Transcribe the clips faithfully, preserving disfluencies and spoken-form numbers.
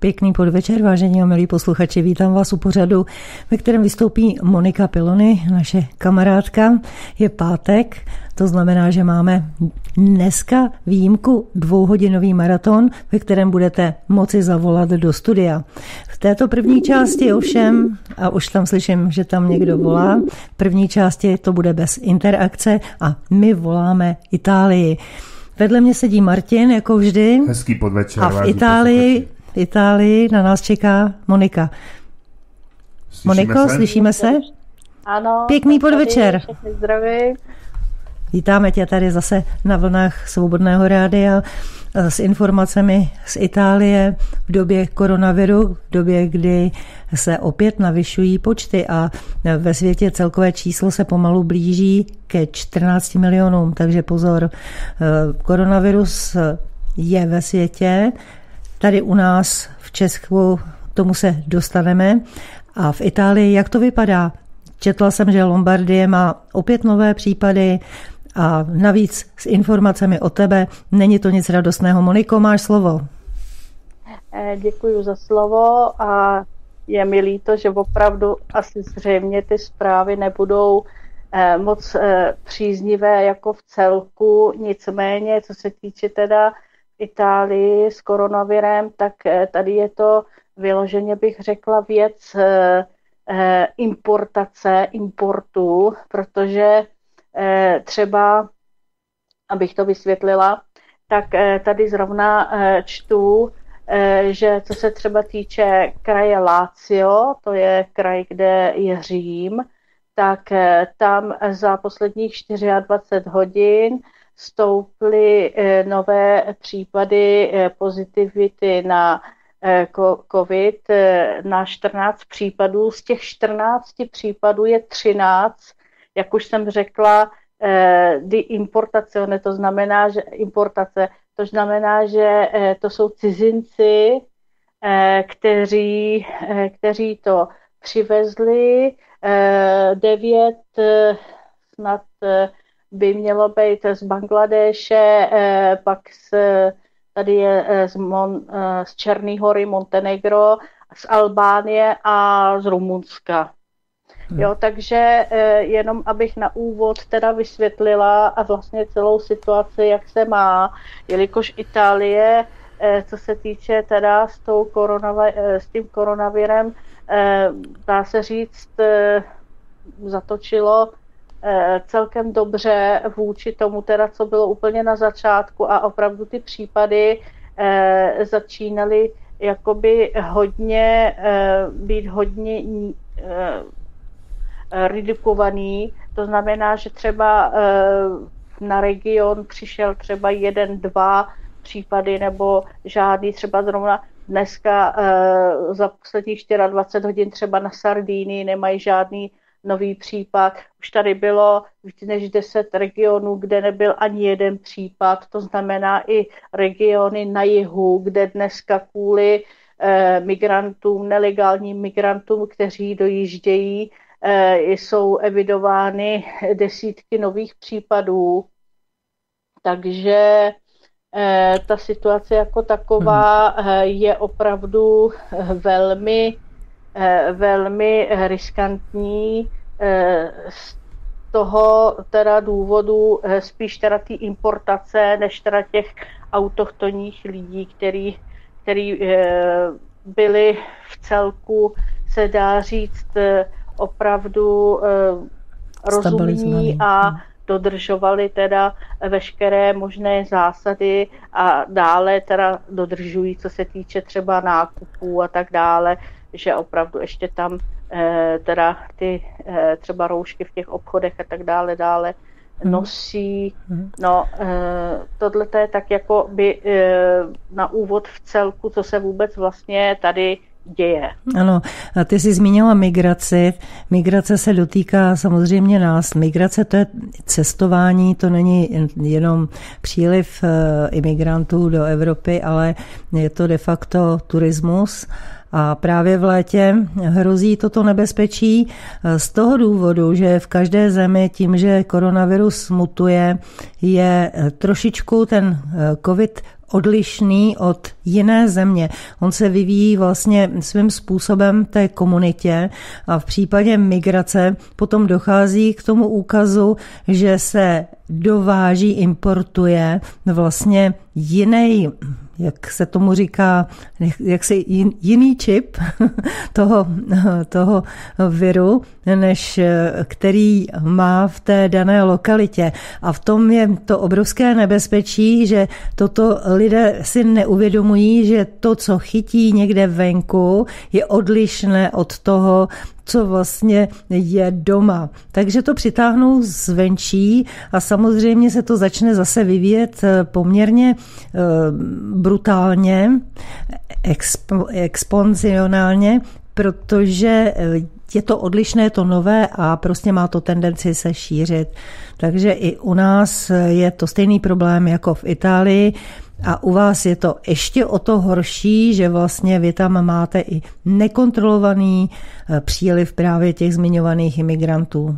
Pěkný podvečer, vážení a milí posluchači. Vítám vás u pořadu, ve kterém vystoupí Monika Pilony, naše kamarádka. Je pátek, to znamená, že máme dneska výjimku dvouhodinový maraton, ve kterém budete moci zavolat do studia. V této první části ovšem, a už tam slyším, že tam někdo volá, v první části to bude bez interakce a my voláme Itálii. Vedle mě sedí Martin, jako vždy. Hezký podvečer. A v Itálii, v Itálii na nás čeká Monika. Slyšíme Moniko, se? slyšíme se? Ano. Pěkný podvečer. Všechny zdraví. Vítáme tě tady zase na vlnách Svobodného rádia s informacemi z Itálie v době koronaviru, v době, kdy se opět navyšují počty a ve světě celkové číslo se pomalu blíží ke čtrnácti milionům. Takže pozor, koronavirus je ve světě, tady u nás v Česku tomu se dostaneme. A v Itálii, jak to vypadá? Četla jsem, že Lombardie má opět nové případy a navíc s informacemi o tebe není to nic radostného. Moniko, máš slovo. Děkuji za slovo a je mi líto, že opravdu asi zřejmě ty zprávy nebudou moc příznivé jako v celku. Nicméně, co se týče teda Itálii s koronavirem, tak tady je to vyloženě, bych řekla, věc importace, importu, protože třeba, abych to vysvětlila, tak tady zrovna čtu, že co se třeba týče kraje Lazio, to je kraj, kde je Řím, tak tam za posledních dvacet čtyři hodin stouply nové případy pozitivity na COVID na čtrnáct případů. Z těch čtrnácti případů je třináct, jak už jsem řekla, di importazione, to znamená, že importace, to znamená, že to jsou cizinci, kteří, kteří to přivezli. Devět snad by mělo být z Bangladéše, pak z, tady je z, Mon, z Černé Hory, Montenegro, z Albánie a z Rumunska. Jo, takže jenom abych na úvod teda vysvětlila a vlastně celou situaci, jak se má, jelikož Itálie, co se týče teda s, tou koronavi- s tím koronavirem, dá se říct, zatočilo celkem dobře vůči tomu teda, co bylo úplně na začátku a opravdu ty případy začínaly jakoby hodně být hodně redukovaný, to znamená, že třeba na region přišel třeba jeden, dva případy nebo žádný, třeba zrovna dneska za posledních dvacet čtyři hodin třeba na Sardinii nemají žádný nový případ. Už tady bylo víc než deset regionů, kde nebyl ani jeden případ, to znamená i regiony na jihu, kde dneska kvůli migrantům, nelegálním migrantům, kteří dojíždějí, jsou evidovány desítky nových případů. Takže ta situace jako taková je opravdu velmi, velmi riskantní. Z toho teda důvodu spíš teda té importace, než teda těch autochtonních lidí, který, který byli v celku, se dá říct, opravdu eh, rozumní a dodržovali teda veškeré možné zásady a dále teda dodržují, co se týče třeba nákupů a tak dále, že opravdu ještě tam eh, teda ty eh, třeba roušky v těch obchodech a tak dále dále nosí. No, eh, tohle je tak jako by eh, na úvod v celku, co se vůbec vlastně tady děje. Ano, a ty jsi zmínila migraci. Migrace se dotýká samozřejmě nás. Migrace to je cestování, to není jenom příliv imigrantů do Evropy, ale je to de facto turismus. A právě v létě hrozí toto nebezpečí z toho důvodu, že v každé zemi tím, že koronavirus mutuje, je trošičku ten covid odlišný od jiné země. On se vyvíjí vlastně svým způsobem té komunitě a v případě migrace potom dochází k tomu úkazu, že se dováží, importuje vlastně jiný, jak se tomu říká, jaksi jiný čip toho, toho viru, než který má v té dané lokalitě. A v tom je to obrovské nebezpečí, že toto lidé si neuvědomují, že to, co chytí někde venku, je odlišné od toho, co vlastně je doma. Takže to přitáhnou zvenčí a samozřejmě se to začne zase vyvíjet poměrně brutálně, expo, exponenciálně, protože je to odlišné, je to nové a prostě má to tendenci se šířit. Takže i u nás je to stejný problém jako v Itálii a u vás je to ještě o to horší, že vlastně vy tam máte i nekontrolovaný příliv právě těch zmiňovaných imigrantů.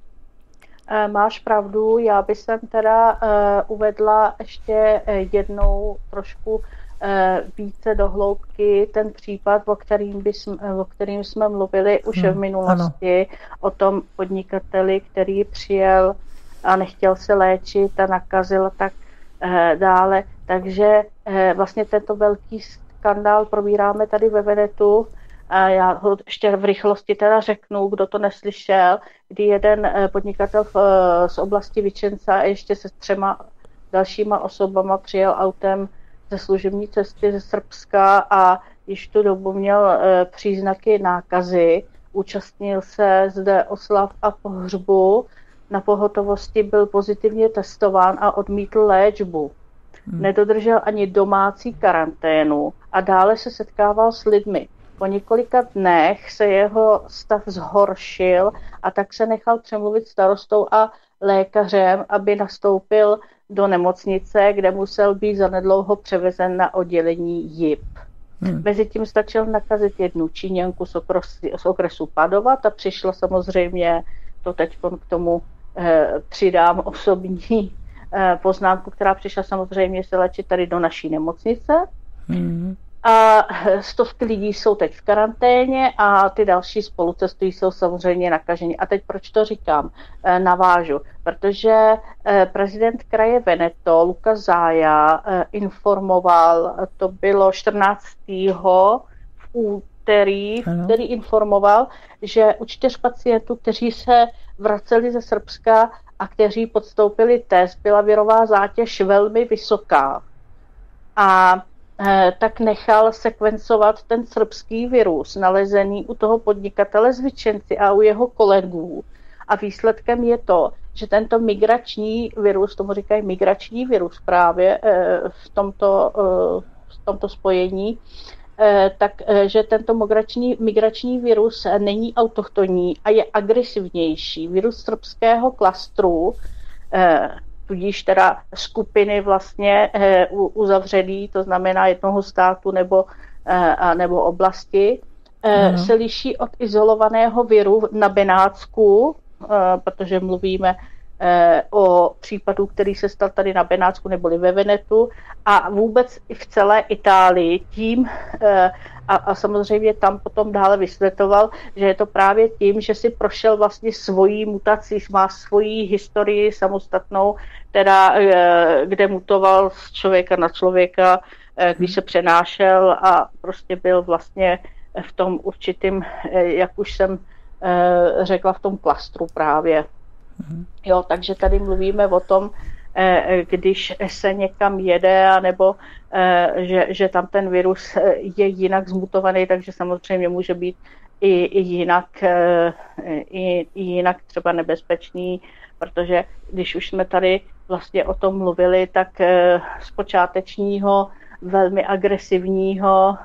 Máš pravdu, já bych sem teda uh, uvedla ještě jednou trošku uh, více do hloubky ten případ, o kterým, bys, o kterým jsme mluvili už hmm, v minulosti, ano. O tom podnikateli, který přijel a nechtěl se léčit a nakazil tak uh, dále. Takže uh, vlastně tento velký skandál probíráme tady ve Venetu. A já ho ještě v rychlosti teda řeknu, kdo to neslyšel, kdy jeden podnikatel z oblasti Vicenza ještě se třema dalšíma osobama přijel autem ze služební cesty ze Srbska a již tu dobu měl příznaky nákazy. Účastnil se zde oslav a pohřbu. Na pohotovosti byl pozitivně testován a odmítl léčbu. Hmm. Nedodržel ani domácí karanténu a dále se setkával s lidmi. Po několika dnech se jeho stav zhoršil a tak se nechal přemluvit starostou a lékařem, aby nastoupil do nemocnice, kde musel být zanedlouho převezen na oddělení J I P. Hmm. Mezitím stačil nakazit jednu Číňanku z okresu, z okresu Padova, ta přišla samozřejmě, to teď k tomu eh, přidám osobní eh, poznámku, která přišla samozřejmě se léčit tady do naší nemocnice. Hmm. A stovky lidí jsou teď v karanténě a ty další spolucestují jsou samozřejmě nakaženi. A teď proč to říkám? Navážu. Protože prezident kraje Veneto, Luca Zaia, informoval, to bylo čtrnáctého v úterý, který informoval, že u čtyř pacientů, kteří se vraceli ze Srbska a kteří podstoupili test, byla virová zátěž velmi vysoká. A tak nechal sekvencovat ten srbský virus nalezený u toho podnikatele z Vicenci a u jeho kolegů. A výsledkem je to, že tento migrační virus, tomu říkají migrační virus právě v tomto, v tomto spojení, tak, že tento migrační, migrační virus není autochtonní a je agresivnější. Virus srbského klastru, tudíž teda skupiny vlastně e, uzavřený, to znamená jednoho státu nebo, e, nebo oblasti, e, no. se liší od izolovaného viru na Benátsku, e, protože mluvíme e, o případu, který se stal tady na Benátsku neboli ve Venetu a vůbec i v celé Itálii tím, e, a, a samozřejmě tam potom dále vysvětloval, že je to právě tím, že si prošel vlastně svojí mutací, má svoji historii samostatnou, teda kde mutoval z člověka na člověka, když se přenášel a prostě byl vlastně v tom určitým, jak už jsem řekla, v tom klastru právě. Jo, takže tady mluvíme o tom, když se někam jede, anebo že, že tam ten virus je jinak zmutovaný, takže samozřejmě může být i, i, jinak, i, i jinak třeba nebezpečný, protože když už jsme tady vlastně o tom mluvili, tak z počátečního velmi agresivního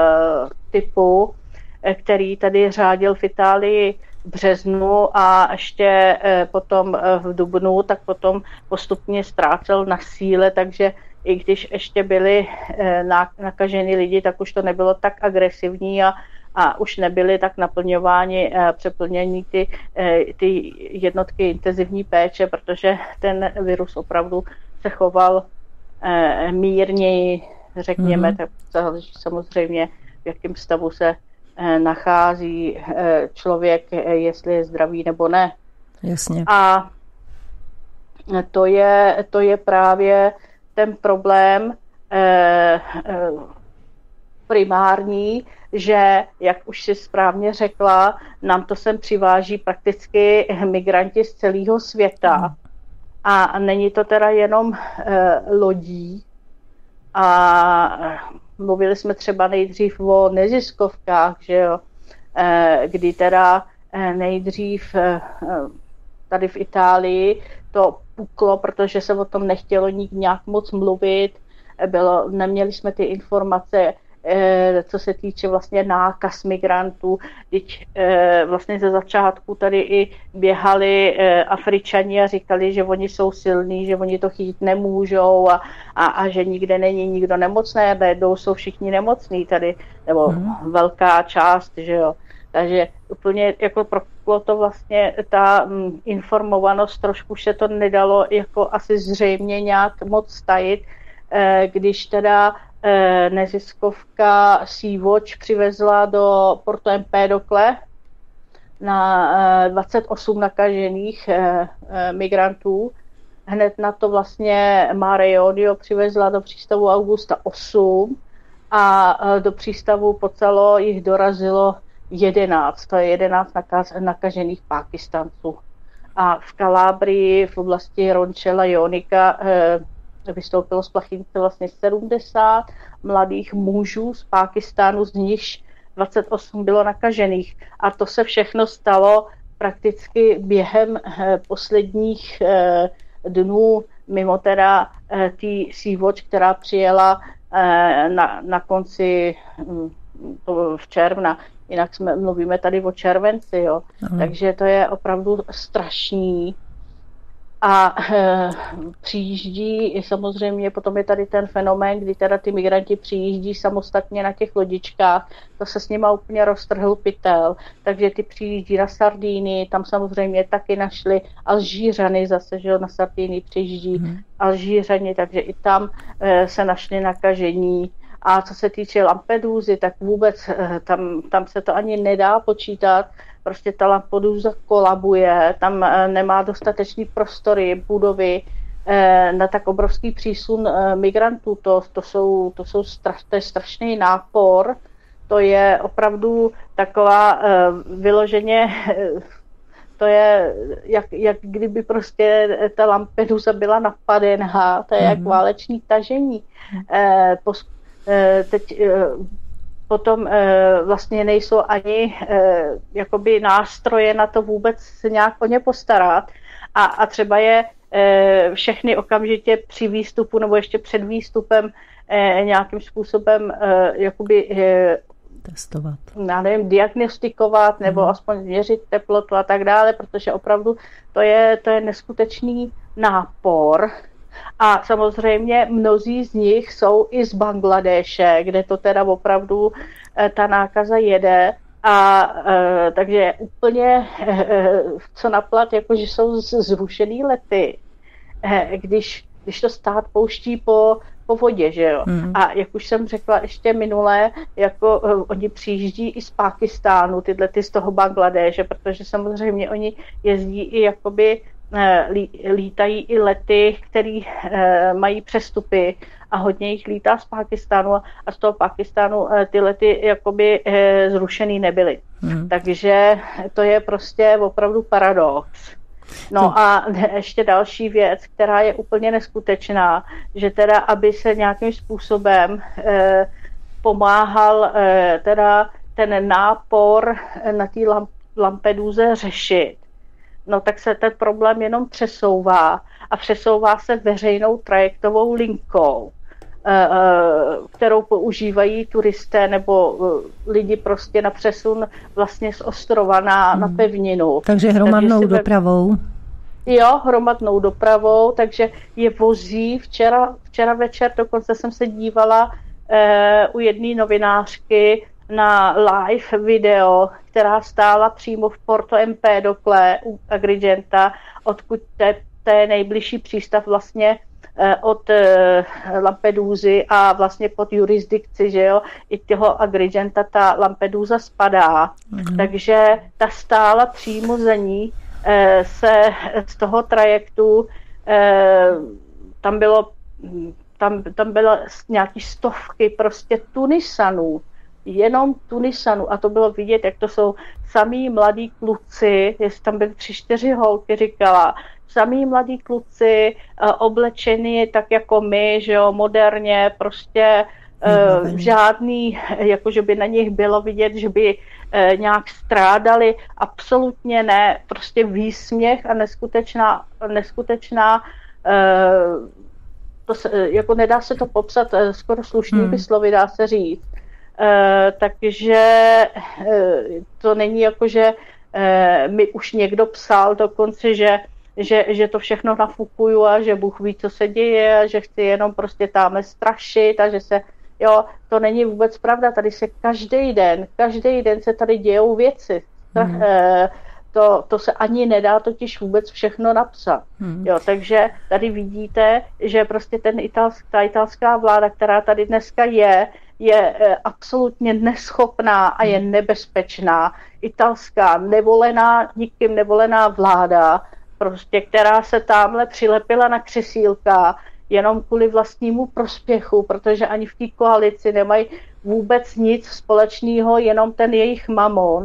typu, který tady řádil v Itálii v březnu a ještě potom v dubnu, tak potom postupně ztrácel na síle, takže i když ještě byli nakaženi lidi, tak už to nebylo tak agresivní a, a už nebyly tak naplňováni, přeplnění ty, ty jednotky intenzivní péče, protože ten virus opravdu se choval mírněji, řekněme, mm-hmm. tak záleží samozřejmě, v jakém stavu se nachází člověk, jestli je zdravý nebo ne. Jasně. A to je, to je právě ten problém eh, eh, primární, že, jak už si správně řekla, nám to sem přiváží prakticky migranti z celého světa. A není to teda jenom eh, lodí. A mluvili jsme třeba nejdřív o neziskovkách, že jo, eh, kdy teda eh, nejdřív eh, tady v Itálii to puklo, protože se o tom nechtělo nějak moc mluvit. Bylo, neměli jsme ty informace, eh, co se týče vlastně nákaz migrantů. Teď eh, vlastně ze začátku tady i běhali eh, Afričani a říkali, že oni jsou silní, že oni to chytit nemůžou a, a, a že nikde není nikdo nemocný a najednou jsou všichni nemocní tady, nebo mm. velká část, že jo. Takže úplně jako propuklo to vlastně ta m, informovanost, trošku se to nedalo jako asi zřejmě nějak moc tajit, eh, když teda eh, neziskovka Sea-Watch přivezla do Porto Empedocle na eh, dvacet osm nakažených eh, eh, migrantů. Hned na to vlastně Mare Jonio přivezla do přístavu Augusta osm a eh, do přístavu Pocalo jich dorazilo jedenáct, to je jedenáct nakaz, nakažených Pákistanců. A v Kalábrii v oblasti Rončela Jonika eh, vystoupilo z Plachynice vlastně sedmdesát mladých mužů z Pákistánu, z nichž dvacet osm bylo nakažených. A to se všechno stalo prakticky během eh, posledních eh, dnů, mimo teda eh, tý Sea-Watch, která přijela eh, na, na konci hm, v června. Jinak jsme, mluvíme tady o červenci, jo. Aha. Takže to je opravdu strašný. A e, přijíždí, samozřejmě potom je tady ten fenomén, kdy teda ty migranti přijíždí samostatně na těch lodičkách, to se s nima úplně roztrhl pytel, takže ty přijíždí na Sardínii, tam samozřejmě taky našli Alžířany zase, že jo, na Sardínii přijíždí hmm. Alžířani, takže i tam e, se našli nakažení. A co se týče Lampedusy, tak vůbec tam, tam se to ani nedá počítat. Prostě ta Lampedusa kolabuje, tam nemá dostatečný prostory, budovy na tak obrovský přísun migrantů. To, to, jsou, to, jsou straš, to je strašný nápor. To je opravdu taková vyloženě, to je jak, jak kdyby prostě ta Lampedusa byla napadená, to je mm-hmm. jak váleční tažení. Teď potom vlastně nejsou ani jakoby nástroje na to vůbec se nějak o ně postarat a, a třeba je všechny okamžitě při výstupu nebo ještě před výstupem nějakým způsobem jakoby testovat. Já nevím, diagnostikovat nebo hmm. aspoň měřit teplotu a tak dále, protože opravdu to je, to je neskutečný nápor. A samozřejmě mnozí z nich jsou i z Bangladéše, kde to teda opravdu ta nákaza jede. A e, takže úplně e, co naplat, jakože jsou zrušený lety, e, když, když to stát pouští po, po vodě, že jo. Mm. A jak už jsem řekla ještě minule, jako e, oni přijíždí i z Pákistánu, tyhle ty z toho Bangladéše, protože samozřejmě oni jezdí i jakoby lítají i lety, které e, mají přestupy a hodně jich lítá z Pákistánu a z toho Pákistánu e, ty lety jakoby e, zrušený nebyly. Hmm. Takže to je prostě opravdu paradox. No to... a ještě další věc, která je úplně neskutečná, že teda, aby se nějakým způsobem e, pomáhal e, teda ten nápor na té Lampeduze řešit, no tak se ten problém jenom přesouvá a přesouvá se veřejnou trajektovou linkou, kterou používají turisté nebo lidi prostě na přesun vlastně z ostrova na, hmm. na pevninu. Takže hromadnou takže dopravou. Ve... Jo, hromadnou dopravou, takže je vozí. Včera, včera večer dokonce jsem se dívala eh, u jedné novinářky na live video, která stála přímo v Porto Empedocle u Agrigenta, odkud to je nejbližší přístav vlastně od Lampedusy a vlastně pod jurisdikci, že jo, i toho Agrigenta ta Lampedusa spadá. Mm. Takže ta stála přímo za ní se z toho trajektu, tam bylo, tam, tam bylo nějaký stovky prostě Tunisanů, jenom Tunisanů, a to bylo vidět, jak to jsou samý mladí kluci, jestli tam byly tři, čtyři holky, říkala, samý mladí kluci, oblečení tak jako my, že jo, moderně, prostě uh, žádný, jako že by na nich bylo vidět, že by uh, nějak strádali, absolutně ne, prostě výsměch a neskutečná, neskutečná uh, to se, jako nedá se to popsat, uh, skoro slušnými hmm. slovy dá se říct. Uh, takže uh, to není jako, že uh, mi už někdo psal dokonce, že, že, že to všechno nafukuju a že Bůh ví, co se děje a že chci jenom prostě táme strašit a že se, jo, to není vůbec pravda, tady se každý den, každý den se tady dějou věci. Hmm. Uh, to, to se ani nedá totiž vůbec všechno napsat. Hmm. Jo, takže tady vidíte, že prostě ten italsk, ta italská vláda, která tady dneska je, je absolutně neschopná a je nebezpečná. Italská nevolená, nikým nevolená vláda, prostě, která se tamhle přilepila na křesílka jenom kvůli vlastnímu prospěchu, protože ani v té koalici nemají vůbec nic společného, jenom ten jejich mamon.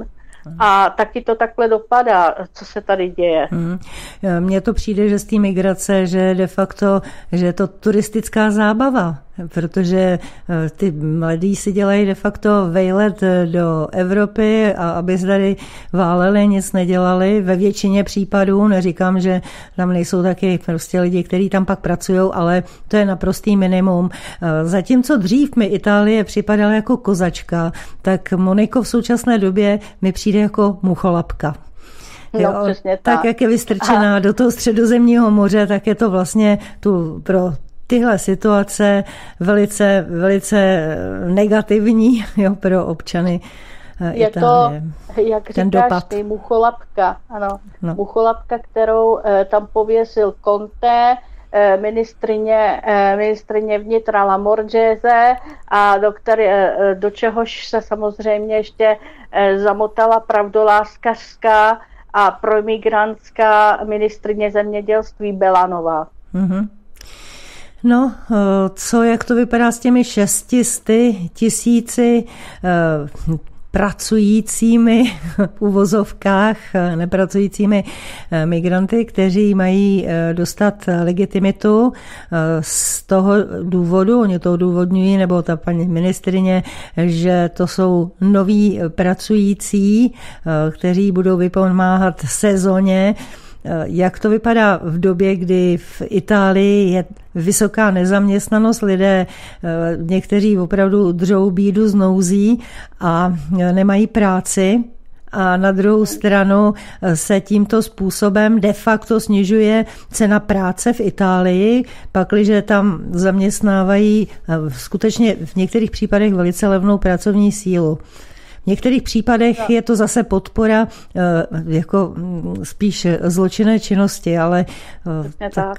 A taky to takhle dopadá, co se tady děje. Hmm. Mně to přijde, že z té migrace, že de facto, že je to turistická zábava, protože ty mladí si dělají de facto vejlet do Evropy a aby se tady váleli, nic nedělali. Ve většině případů, neříkám, že tam nejsou taky prostě lidi, kteří tam pak pracují, ale to je naprostý minimum. Zatímco dřív mi Itálie připadala jako kozačka, tak Moniko v současné době mi přijde jako mucholapka. Jo, no, přesně tak. tak, jak je vystrčená Aha. do toho Středozemního moře, tak je to vlastně tu pro tyhle situace velice, velice negativní, jo, pro občany je Itálie. To, jak ten říkáš dopad. ty, mucholapka, ano, no. mucholapka, kterou eh, tam pověsil Conte, eh, ministrině, eh, ministrině vnitra Lamorgese a do, který, eh, do čehož se samozřejmě ještě eh, zamotala pravdoláskařská a proimigrantská ministrině zemědělství Belanová. Mm-hmm. No, co, jak to vypadá s těmi šestisty tisíci eh, pracujícími v uvozovkách, nepracujícími migranty, kteří mají dostat legitimitu z toho důvodu, oni to odůvodňují, nebo ta paní ministryně, že to jsou noví pracující, kteří budou vypomáhat sezóně. Jak to vypadá v době, kdy v Itálii je vysoká nezaměstnanost, lidé někteří opravdu dřou bídu z nouzí a nemají práci, a na druhou stranu se tímto způsobem de facto snižuje cena práce v Itálii, pakliže tam zaměstnávají skutečně v některých případech velice levnou pracovní sílu. V některých případech no. je to zase podpora jako spíš zločinné činnosti, ale tak. tak.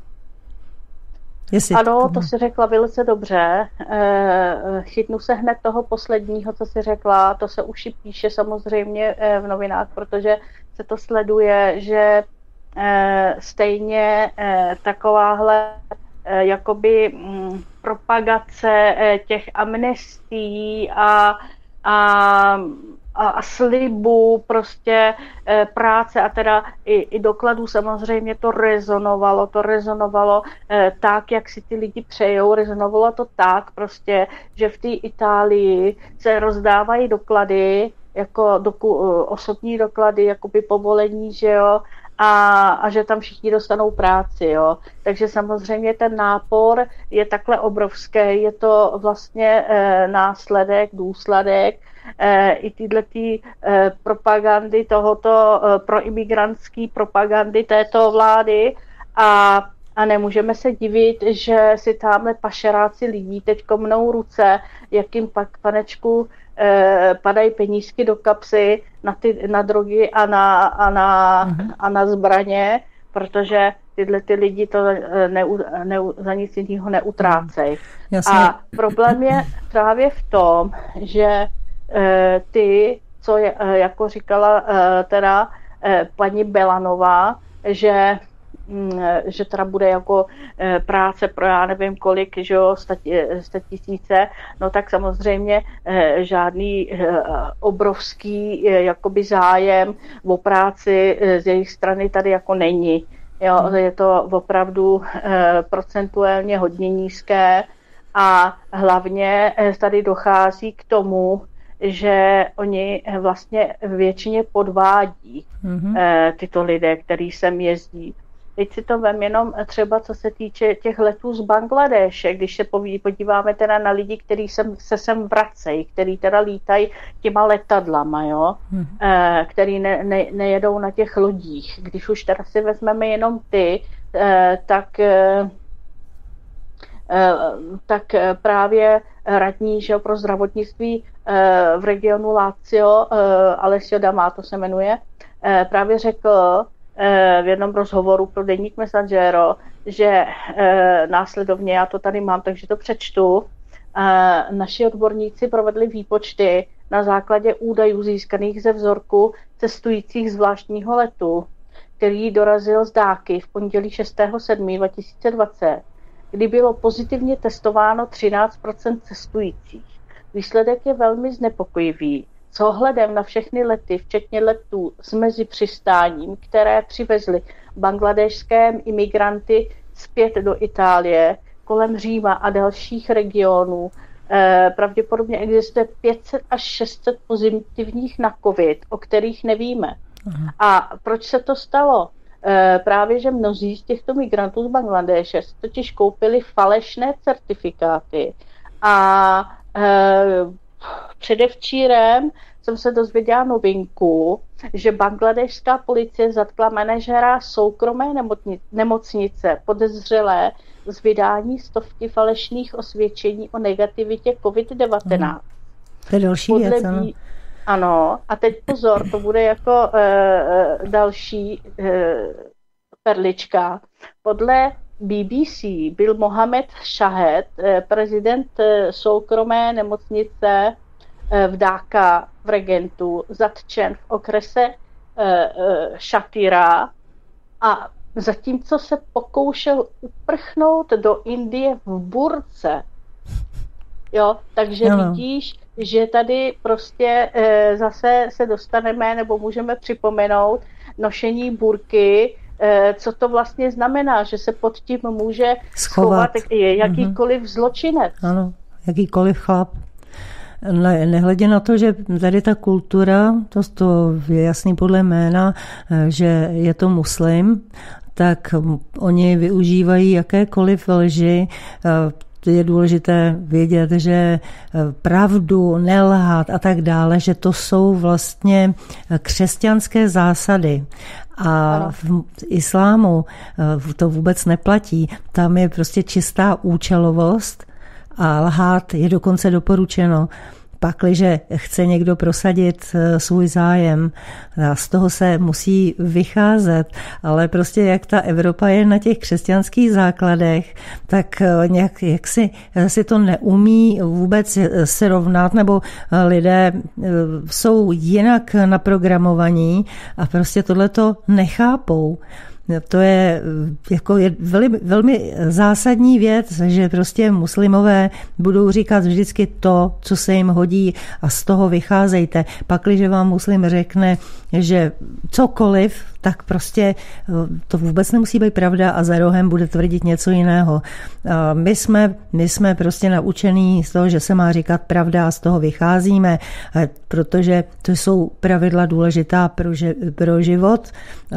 Ano, to si řekla velice dobře. Chytnu se hned toho posledního, co si řekla. To se už i píše samozřejmě v novinách, protože se to sleduje, že stejně takováhle jakoby propagace těch amnestií a a, a, a slibů prostě e, práce a teda i, i dokladů samozřejmě to rezonovalo, to rezonovalo e, tak, jak si ty lidi přejou, rezonovalo to tak prostě, že v té Itálii se rozdávají doklady, jako doku, osobní doklady, jakoby povolení, že jo, a, a že tam všichni dostanou práci, jo. Takže samozřejmě ten nápor je takhle obrovský, je to vlastně e, následek, důsledek e, i tyhlety e, propagandy tohoto e, proimigrantský propagandy této vlády a A nemůžeme se divit, že si tamhle pašeráci lidí teď komnou ruce, jakým pak, panečku, eh, padají penízky do kapsy na, ty, na drogy a na, a, na, mm-hmm. a na zbraně, protože tyhle ty lidi to ne, ne, za nic jiného neutrácejí. A problém je právě v tom, že e, ty, co je, e, jako říkala e, teda e, paní Belanová, že že teda bude jako práce pro já nevím kolik, že jo, sta tisíce, no tak samozřejmě žádný obrovský jakoby zájem o práci z jejich strany tady jako není. Jo, je to opravdu procentuálně hodně nízké a hlavně tady dochází k tomu, že oni vlastně většině podvádí mm-hmm. tyto lidé, kteří sem jezdí. Teď si to vem jenom třeba, co se týče těch letů z Bangladéše, když se podíváme teda na lidi, kteří sem, se sem vracejí, kteří teda lítají těma letadlama, jo, hmm. e, který ne, ne, nejedou na těch lodích. Když už teda si vezmeme jenom ty, e, tak, e, tak právě radní, že pro zdravotnictví e, v regionu Lazio, e, Alessio D'Amato se jmenuje, e, právě řekl, v jednom rozhovoru pro deník Messaggero, že e, následovně, já to tady mám, takže to přečtu, e, naši odborníci provedli výpočty na základě údajů získaných ze vzorku cestujících zvláštního letu, který dorazil z Dáky v pondělí šestého sedmého dva tisíce dvacet, kdy bylo pozitivně testováno třináct procent cestujících. Výsledek je velmi znepokojivý. S ohledem na všechny lety, včetně letů s mezipřistáním, které přivezly bangladešské imigranty zpět do Itálie, kolem Říma a dalších regionů, eh, pravděpodobně existuje pět set až šest set pozitivních na covid, o kterých nevíme. Aha. A proč se to stalo? Eh, právě, že mnozí z těchto migrantů z Bangladéše totiž koupili falešné certifikáty a eh, předevčírem jsem se dozvěděla novinku, že bangladešská policie zatkla manažera soukromé nemocnice podezřelé z vydání stovky falešných osvědčení o negativitě covid devatenáct. To je další Podle věc, ano. Ano, a teď pozor, to bude jako e, další e, perlička. Podle B B C byl Mohamed Shahed, prezident soukromé nemocnice v Dáka v Regentu, zatčen v okrese Šatira a zatímco se pokoušel uprchnout do Indie v burce. Jo, takže ano. Vidíš, že tady prostě zase se dostaneme, nebo můžeme připomenout nošení burky, co to vlastně znamená, že se pod tím může schovat, schovat jakýkoliv mm-hmm. zločinec. Ano, jakýkoliv chlap. Ne, nehledě na to, že tady ta kultura, to, to je jasný podle jména, že je to muslim, tak oni využívají jakékoliv lži. Je důležité vědět, že pravdu, nelhat a tak dále, že to jsou vlastně křesťanské zásady. A v islámu to vůbec neplatí. Tam je prostě čistá účelovost a lhát je dokonce doporučeno. Pakliže chce někdo prosadit svůj zájem, a z toho se musí vycházet, ale prostě jak ta Evropa je na těch křesťanských základech, tak nějak jak si, si to neumí vůbec srovnat, nebo lidé jsou jinak naprogramovaní a prostě tohleto nechápou. To je jako je velmi, velmi zásadní věc, že prostě muslimové budou říkat vždycky to, co se jim hodí a z toho vycházejte. Pakliže vám muslim řekne, že cokoliv, tak prostě to vůbec nemusí být pravda a za rohem bude tvrdit něco jiného. My jsme, my jsme prostě naučení z toho, že se má říkat pravda a z toho vycházíme, protože to jsou pravidla důležitá pro, pro život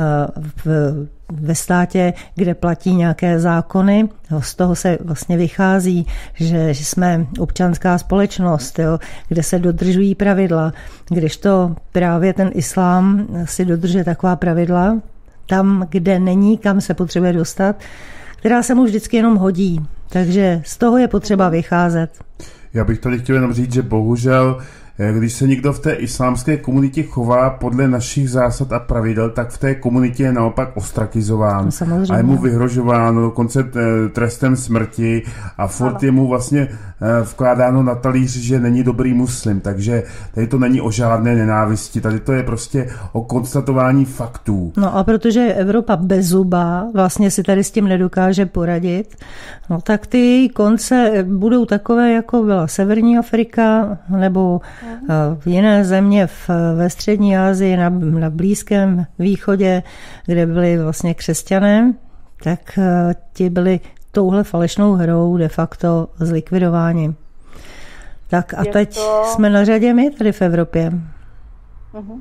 v ve státě, kde platí nějaké zákony, z toho se vlastně vychází, že jsme občanská společnost, jo, kde se dodržují pravidla, když to právě ten islám si dodržuje taková pravidla, tam, kde není, kam se potřebuje dostat, která se mu vždycky jenom hodí. Takže z toho je potřeba vycházet. Já bych tady chtěl jenom říct, že bohužel když se někdo v té islámské komunitě chová podle našich zásad a pravidel, tak v té komunitě je naopak ostrakizován no, a je mu vyhrožováno dokonce trestem smrti a furt ano. je mu vlastně vkládáno na talíř, že není dobrý muslim, takže tady to není o žádné nenávisti, tady to je prostě o konstatování faktů. No a protože je Evropa bezzubá, vlastně si tady s tím nedokáže poradit, no tak ty její konce budou takové, jako byla Severní Afrika nebo v jiné země v, ve střední Asii, na, na Blízkém východě, kde byli vlastně křesťané, tak ti byli touhle falešnou hrou de facto zlikvidováni. Tak a je teď to... jsme na řadě my tady v Evropě. Uh-huh.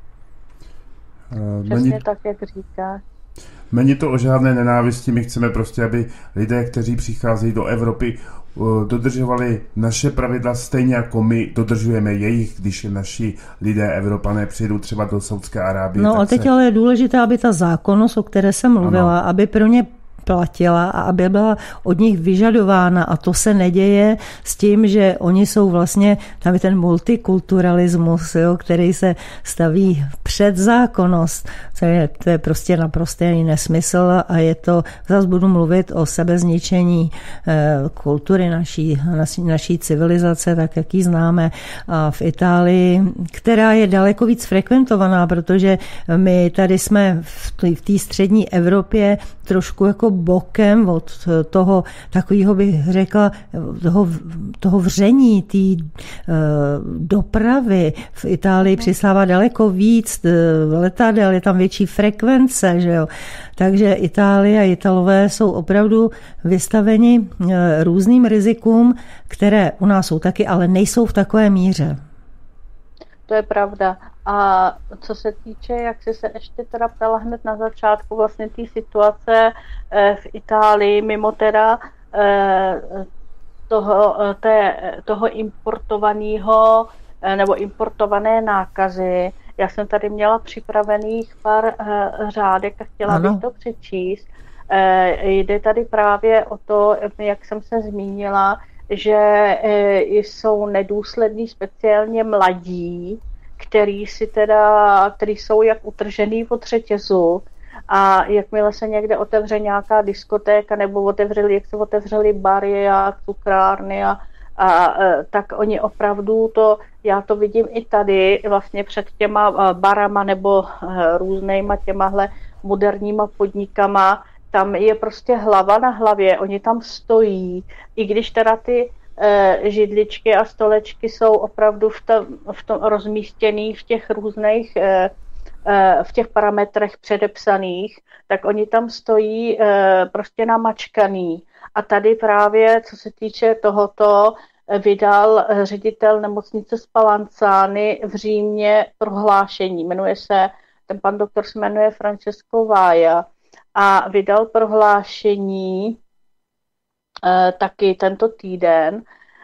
Uh, Přesně meni... tak, jak říkáš. Není to o žádné nenávisti, my chceme prostě, aby lidé, kteří přicházejí do Evropy, dodržovali naše pravidla stejně jako my dodržujeme jejich, když naši lidé Evropané přijdou třeba do Saúdské Arábie. No a teď se... ale je důležité, aby ta zákonnost, o které jsem mluvila, ano. aby pro ně platila a aby byla od nich vyžadována. A to se neděje s tím, že oni jsou vlastně, tam je ten multikulturalismus, jo, který se staví před zákonnost. To je, to je prostě naprostý nesmysl a je to, zase budu mluvit o sebezničení eh, kultury naší, naší, naší civilizace, tak jak ji známe a v Itálii, která je daleko víc frekventovaná, protože my tady jsme v té střední Evropě trošku jako bokem od toho, takového bych řekla, toho, toho vření, té uh, dopravy. V Itálii přistává daleko víc letadel, je tam větší frekvence, že jo. Takže Itálie a Italové jsou opravdu vystaveni uh, různým rizikům, které u nás jsou taky, ale nejsou v takové míře. To je pravda. A co se týče, jak jsi se ještě teda ptala hned na začátku vlastně té situace v Itálii, mimo teda toho, té, toho importovaného nebo importované nákazy. Já jsem tady měla připravených pár řádek a chtěla ano. bych to přečíst. Jde tady právě o to, jak jsem se zmínila, že jsou nedůslední speciálně mladí, který si teda, který jsou jak utržený od řetězu a jakmile se někde otevře nějaká diskotéka nebo otevřeli, jak se otevřeli bary a cukrárny a, a tak oni opravdu to, já to vidím i tady vlastně před těma barama nebo různýma těmahle moderníma podnikama, tam je prostě hlava na hlavě, oni tam stojí, i když teda ty židličky a stolečky jsou opravdu v tom, v tom rozmístěný v těch různých, v těch parametrech předepsaných, tak oni tam stojí prostě namačkaný. A tady právě, co se týče tohoto, vydal ředitel nemocnice Spallanzani v Římě prohlášení. Jmenuje se, ten pan doktor se jmenuje Francesco Vaia a vydal prohlášení taky tento týden,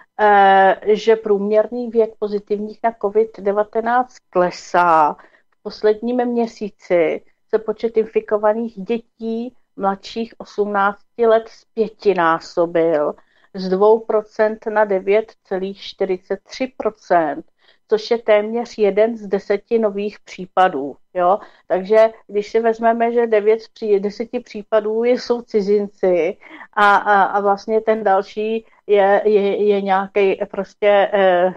že průměrný věk pozitivních na covid devatenáct klesá. V posledním měsíci se počet infikovaných dětí mladších osmnácti let zpětinásobil z dvou procent na devět celá čtyřicet tři procent, což je téměř jeden z deseti nových případů. Jo? Takže když si vezmeme, že devět z deseti případů jsou cizinci a, a, a vlastně ten další je, je, je nějaký prostě eh,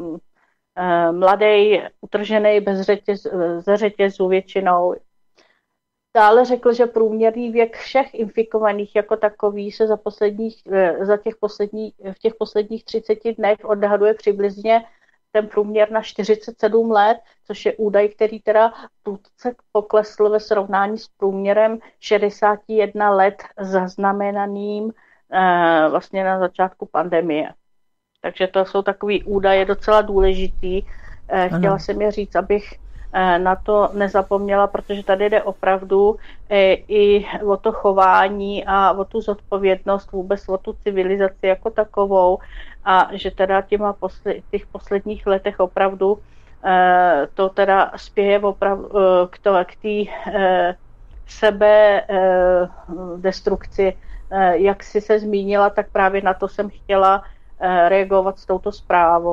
eh, mladý, utržený bez řetěz, ze řetězu většinou. Dále řekl, že průměrný věk všech infikovaných jako takový se za posledních, za těch posledních, v těch posledních třiceti dnech odhaduje přibližně ten průměr na čtyřicet sedm let, což je údaj, který teda prudce poklesl ve srovnání s průměrem šedesát jedna let zaznamenaným eh, vlastně na začátku pandemie. Takže to jsou takový údaje docela důležitý. Eh, chtěla jsem je říct, abych eh, na to nezapomněla, protože tady jde opravdu eh, i o to chování a o tu zodpovědnost, vůbec o tu civilizaci jako takovou, a že teda těma posle, těch posledních letech opravdu eh, to teda spěje opravdu eh, k, to, k té eh, sebe eh, destrukci. Eh, jak jsi se zmínila, tak právě na to jsem chtěla eh, reagovat s touto zprávou.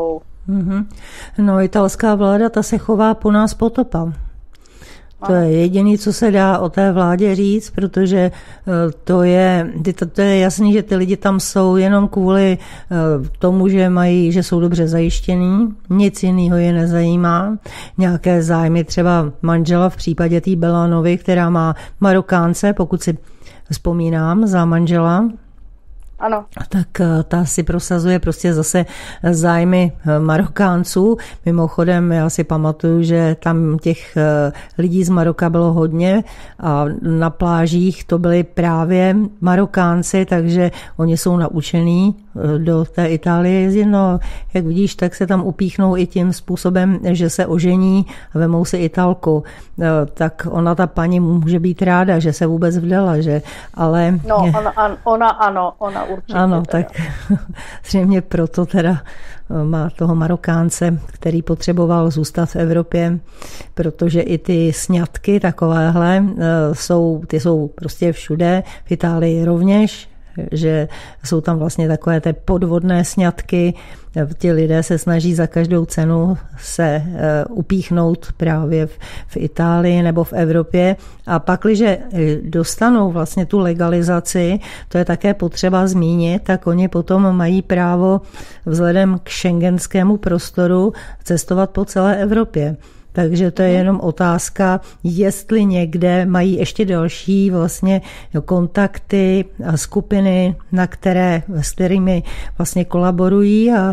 Mm-hmm. No, italská vláda, ta se chová po nás potopa. To je jediné, co se dá o té vládě říct, protože to je, to je jasný, že ty lidi tam jsou jenom kvůli tomu, že mají, že jsou dobře zajištěný, nic jiného je nezajímá. Nějaké zájmy třeba manžela v případě té Belanovy, která má Marokánce, pokud si vzpomínám, za manžela. Ano. Tak ta si prosazuje prostě zase zájmy Marokánců. Mimochodem, já si pamatuju, že tam těch lidí z Maroka bylo hodně a na plážích to byli právě Marokánci, takže oni jsou naučení do té Itálie jezdit. No, jak vidíš, tak se tam upíchnou i tím způsobem, že se ožení a vemou si Italku. Tak ona, ta paní, může být ráda, že se vůbec vdala, že? Ale... No, ona, ona ano, ona určitě. Ano, teda. Tak zřejmě proto teda má toho Marokánce, který potřeboval zůstat v Evropě, protože i ty sňatky takovéhle jsou, ty jsou prostě všude, v Itálii rovněž, že jsou tam vlastně takové ty podvodné sňatky. Ti lidé se snaží za každou cenu se upíchnout právě v, v Itálii nebo v Evropě. A pak, když dostanou vlastně tu legalizaci, to je také potřeba zmínit, tak oni potom mají právo vzhledem k šengenskému prostoru cestovat po celé Evropě. Takže to je jenom otázka, jestli někde mají ještě další vlastně kontakty a skupiny, na které, s kterými vlastně kolaborují a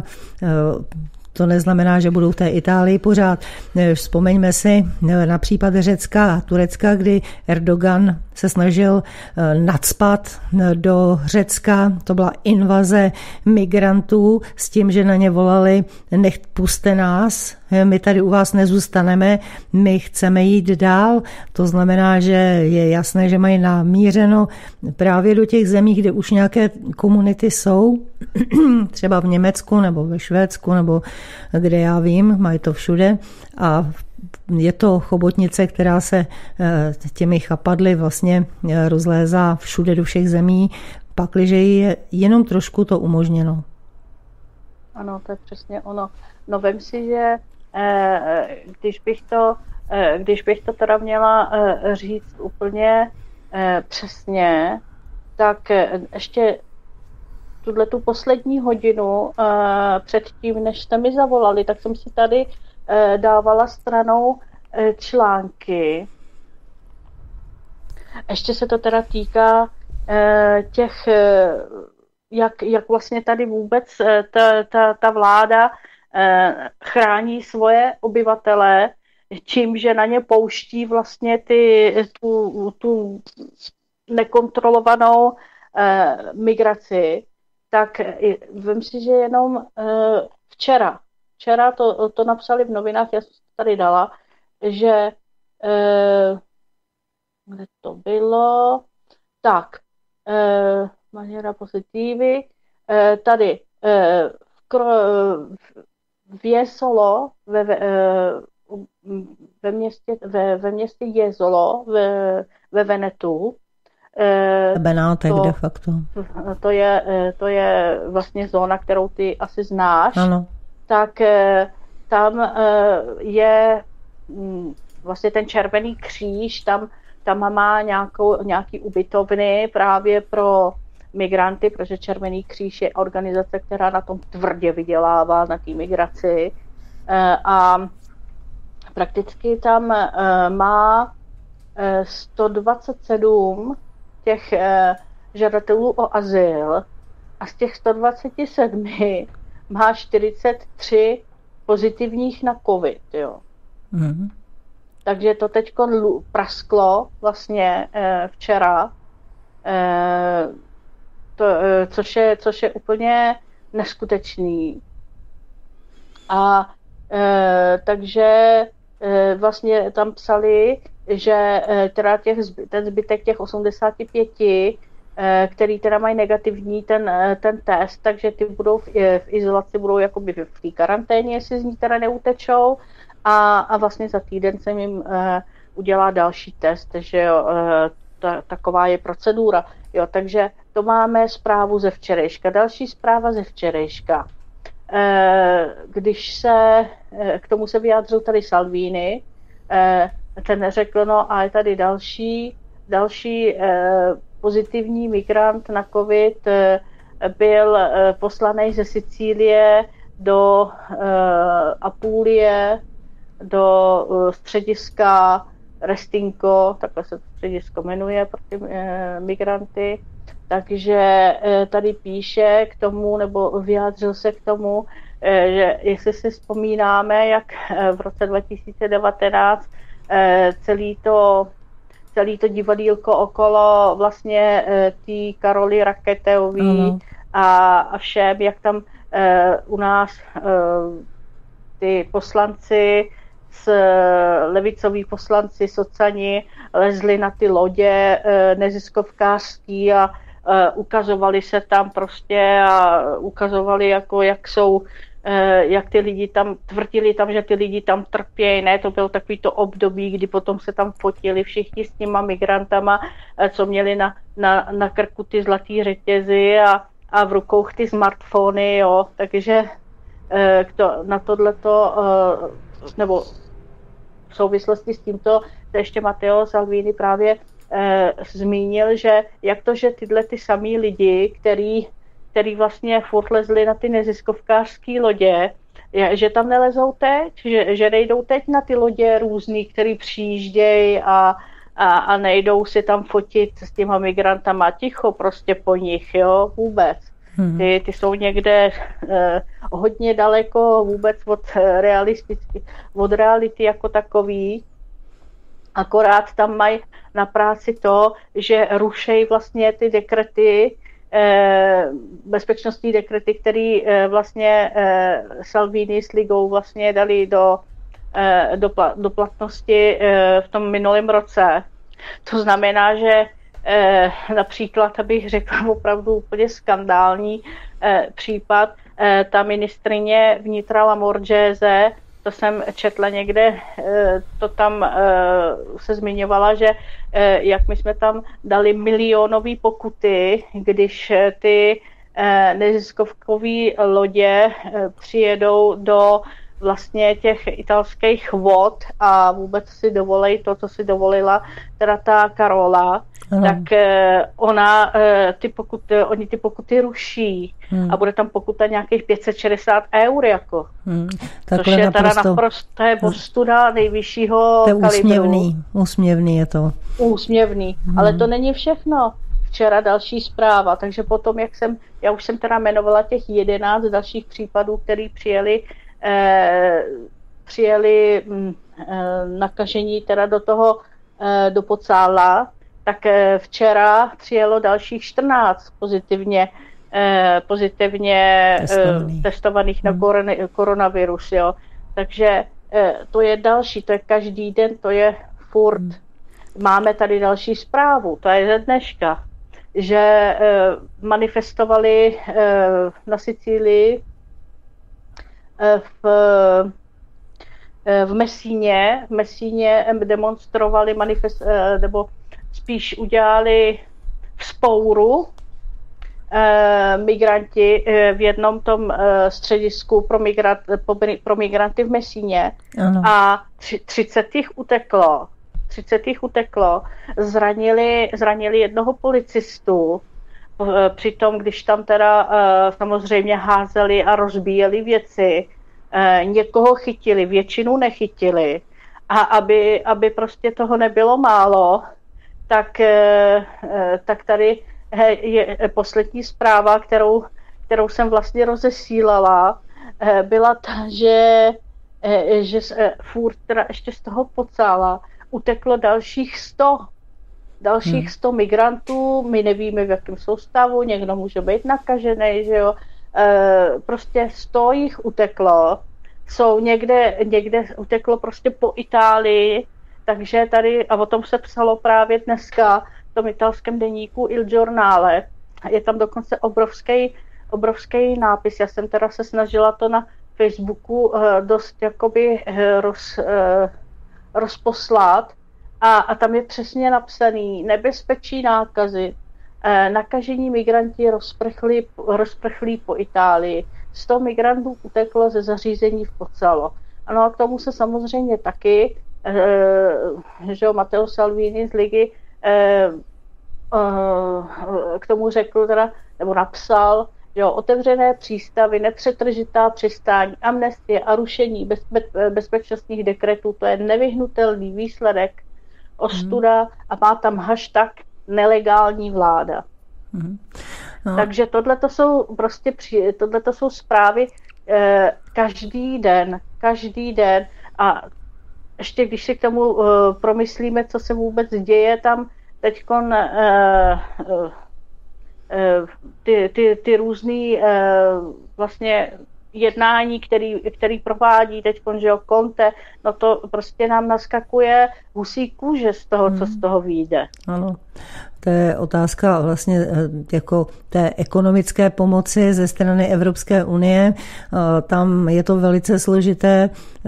to neznamená, že budou v té Itálii pořád. Vzpomeňme si na případ Řecka a Turecka, kdy Erdogan se snažil nacpat do Řecka. To byla invaze migrantů s tím, že na ně volali: nech puste nás, my tady u vás nezůstaneme, my chceme jít dál. To znamená, že je jasné, že mají namířeno právě do těch zemí, kde už nějaké komunity jsou, třeba v Německu nebo ve Švédsku nebo kde já vím, mají to všude a je to chobotnice, která se těmi chapadly vlastně rozlézá všude do všech zemí, pakliže je jenom trošku to umožněno. Ano, to je přesně ono. No vem si, že když bych to, když bych to teda měla říct úplně přesně, tak ještě tuhle tu poslední hodinu předtím, než jste mi zavolali, tak jsem si tady dávala stranou články. Ještě se to teda týká těch, jak, jak vlastně tady vůbec ta, ta, ta vláda chrání svoje obyvatele, čím, že na ně pouští vlastně ty, tu, tu nekontrolovanou migraci. Tak vím si, že jenom včera, včera to, to napsali v novinách, já jsem to tady dala, že kde to bylo, tak, maniera pozitivy, tady v Jesolo, ve, ve, městě, ve, ve městě Jesolo, ve, ve Venetu, Benátek to, de facto. To je, to je vlastně zóna, kterou ty asi znáš. Ano. Tak tam je vlastně ten Červený kříž, tam, tam má nějakou, nějaký ubytovny právě pro migranty, protože Červený kříž je organizace, která na tom tvrdě vydělává, na té migraci. A prakticky tam má sto dvacet sedm těch eh, žadatelů o azyl a z těch sto dvacet sedm má čtyřicet tři pozitivních na covid, jo. Mm. Takže to teďko prasklo vlastně eh, včera, eh, to, eh, což, je, což je úplně neskutečný. A eh, takže eh, vlastně tam psali, že teda těch, ten zbytek těch osmdesát pět, který teda mají negativní ten, ten test, takže ty budou v, v izolaci, budou jakoby v té karanténě, jestli z ní teda neutečou a, a vlastně za týden se jim uh, udělá další test, že jo, uh, ta, taková je procedura. Jo, takže to máme zprávu ze včerejška. Další zpráva ze včerejška. když se, k tomu se vyjádřil tady Salvini, ten řekl, no a je tady další, další pozitivní migrant na covid, byl poslaný ze Sicílie do Apulie, do střediska Restinko, takhle se to středisko jmenuje pro ty migranty. Takže tady píše k tomu, nebo vyjádřil se k tomu, že jestli si vzpomínáme, jak v roce dva tisíce devatenáct celý to, celý to divadýlko okolo vlastně té Karoly Raketeový a, a všem, jak tam u nás ty poslanci, levicoví poslanci, socani lezli na ty lodě neziskovkářský a ukazovali se tam prostě a ukazovali, jako jak jsou, jak ty lidi tam, tvrdili tam, že ty lidi tam trpějí, ne, to bylo takový to období, kdy potom se tam fotili všichni s těma migrantama, co měli na, na, na krku ty zlatý řetězy a, a v rukou ty smartfony, jo, takže to, na tohleto, nebo v souvislosti s tímto, to ještě Matteo Salvini právě eh, zmínil, že jak to, že tyhle ty samý lidi, který, který vlastně furt lezli na ty neziskovkářské lodě, je, že tam nelezou teď, že, že nejdou teď na ty lodě různý, který přijíždějí a, a, a nejdou si tam fotit s těma migrantama ticho prostě po nich, jo, vůbec. Ty, ty jsou někde eh, hodně daleko vůbec od, realisticky, od reality jako takový. Akorát tam mají na práci to, že rušejí vlastně ty dekrety, eh, bezpečnostní dekrety, které eh, vlastně eh, Salvini s ligou vlastně dali do, eh, do, do platnosti eh, v tom minulém roce. To znamená, že Eh, například, abych řekla opravdu úplně skandální eh, případ, eh, ta ministryně vnitra Lamorgese, to jsem četla někde, eh, to tam eh, se zmiňovala, že eh, jak my jsme tam dali milionové pokuty, když eh, ty eh, neziskovkové lodě eh, přijedou do vlastně těch italských vod a vůbec si dovolí to, co si dovolila teda ta Karola, ano. tak eh, ona eh, ty pokuty, oni ty pokuty ruší hmm. a bude tam pokuta nějakých pět set šedesát eur, jako. Hmm. Což je naprosto, teda naprosto je postuda nejvyššího kalibru. To je kalibru. úsměvný, úsměvný je to. Úsměvný, hmm. ale to není všechno. Včera další zpráva, takže potom, jak jsem, já už jsem teda jmenovala těch jedenáct dalších případů, který přijeli Eh, přijeli hm, eh, nakažení teda do toho, eh, do Pozzala, tak eh, včera přijelo dalších čtrnáct pozitivně, eh, pozitivně Testovaný. eh, testovaných hmm. na koron, koronavirus, jo. Takže eh, to je další, to je každý den, to je furt. Hmm. Máme tady další zprávu, to je ze dneška, že eh, manifestovali eh, na Sicílii v, v Messíně, v Messíně demonstrovali manifest, nebo spíš udělali vzpouru eh, migranti v jednom tom eh, středisku pro, migrant, pro migranty v Messíně ano. a třicet jich uteklo. třicet jich uteklo, zranili, zranili jednoho policistu. Přitom, když tam teda samozřejmě házeli a rozbíjeli věci, někoho chytili, většinu nechytili. A aby, aby prostě toho nebylo málo, tak, tak tady je poslední zpráva, kterou, kterou jsem vlastně rozesílala, byla ta, že, že furt teda ještě z toho Pozzala uteklo dalších sto. Dalších sto migrantů, my nevíme, v jakém jsou stavu, někdo může být nakažený, že jo. E, prostě sto jich uteklo, jsou někde, někde uteklo prostě po Itálii, takže tady, a o tom se psalo právě dneska v tom italském deníku Il Giornale, je tam dokonce obrovský, obrovský nápis, já jsem teda se snažila to na Facebooku e, dost jakoby e, roz, e, rozposlat, A, a tam je přesně napsaný nebezpečí nákazy. E, nakažení migranti rozprchlí, rozprchlí po Itálii. sto migrantů uteklo ze zařízení v Pozzallo. Ano a k tomu se samozřejmě taky, že Matteo Salvini z Ligy k tomu řekl teda, nebo napsal, že otevřené přístavy, nepřetržitá přistání, amnestie a rušení bezpe, bezpečnostních dekretů, to je nevyhnutelný výsledek, ostuda hmm. a má tam hashtag nelegální vláda. Hmm. No. Takže tohleto jsou prostě tohleto jsou zprávy eh, každý den, každý den a ještě když si k tomu eh, promyslíme, co se vůbec děje tam teďkon eh, eh, Ty, ty, ty různý vlastně jednání, který, který provádí teď, že jo, Conte, no to prostě nám naskakuje husí kůže z toho, hmm. co z toho vyjde. Ano, to je otázka vlastně jako té ekonomické pomoci ze strany Evropské unie. Tam je to velice složité.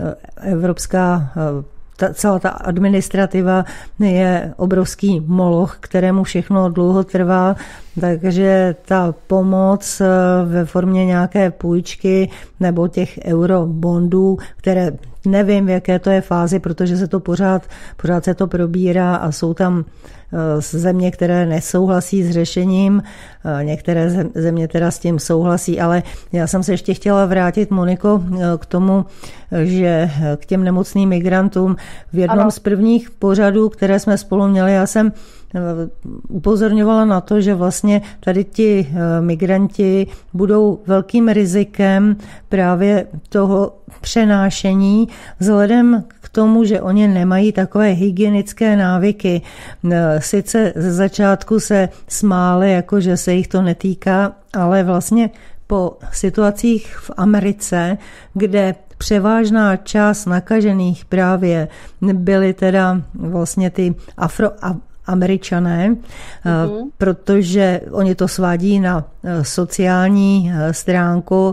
Evropská Ta, celá ta administrativa je obrovský moloch, kterému všechno dlouho trvá, takže ta pomoc ve formě nějaké půjčky nebo těch eurobondů, které nevím, v jaké to je fázi, protože se to pořád, pořád se to probírá a jsou tam země, které nesouhlasí s řešením, některé země teda s tím souhlasí, ale já jsem se ještě chtěla vrátit, Moniko, k tomu, že k těm nemocným migrantům v jednom ano. z prvních pořadů, které jsme spolu měli, já jsem upozorňovala na to, že vlastně tady ti migranti budou velkým rizikem právě toho přenášení vzhledem k tomu, že oni nemají takové hygienické návyky. Sice ze začátku se smáli, jako že se jich to netýká, ale vlastně po situacích v Americe, kde převážná část nakažených právě byly teda vlastně ty afro Američané, mm-hmm. protože oni to svádí na sociální stránku,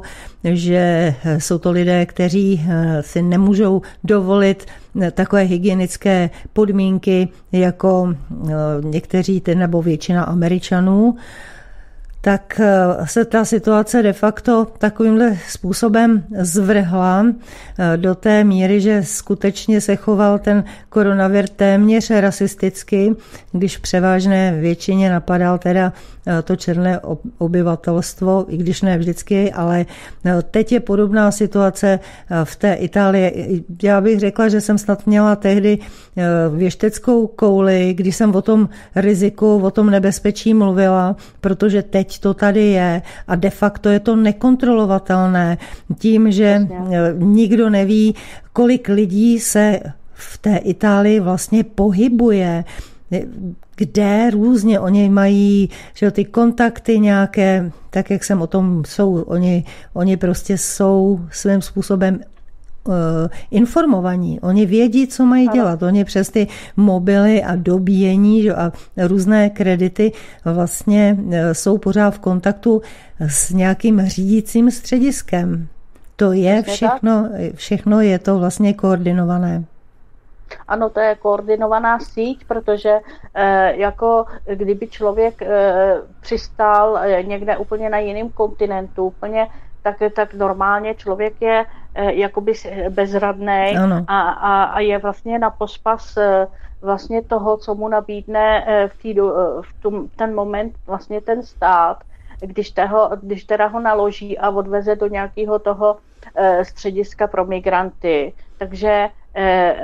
že jsou to lidé, kteří si nemůžou dovolit takové hygienické podmínky jako někteří nebo většina Američanů, tak se ta situace de facto takovýmhle způsobem zvrhla do té míry, že skutečně se choval ten koronavir téměř rasisticky, když převážné většině napadal teda to černé obyvatelstvo, i když ne vždycky, ale teď je podobná situace v té Itálii. Já bych řekla, že jsem snad měla tehdy věšteckou kouli, když jsem o tom riziku, o tom nebezpečí mluvila, protože teď to tady je a de facto je to nekontrolovatelné tím, že nikdo neví, kolik lidí se v té Itálii vlastně pohybuje, kde různě oni mají, že ty kontakty nějaké, tak jak jsem o tom jsou, oni, oni prostě jsou svým způsobem uh, informovaní. Oni vědí, co mají dělat. Oni přes ty mobily a dobíjení a různé kredity vlastně jsou pořád v kontaktu s nějakým řídícím střediskem. To je všechno, všechno je to vlastně koordinované. Ano, to je koordinovaná síť, protože e, jako kdyby člověk e, přistál e, někde úplně na jiném kontinentu, úplně tak, tak normálně člověk je e, jakoby bezradný a, a, a je vlastně na pospas e, vlastně toho, co mu nabídne e, v, tý, v tom, ten moment vlastně ten stát, když, teho, když teda ho naloží a odveze do nějakého toho e, střediska pro migranty. Takže e,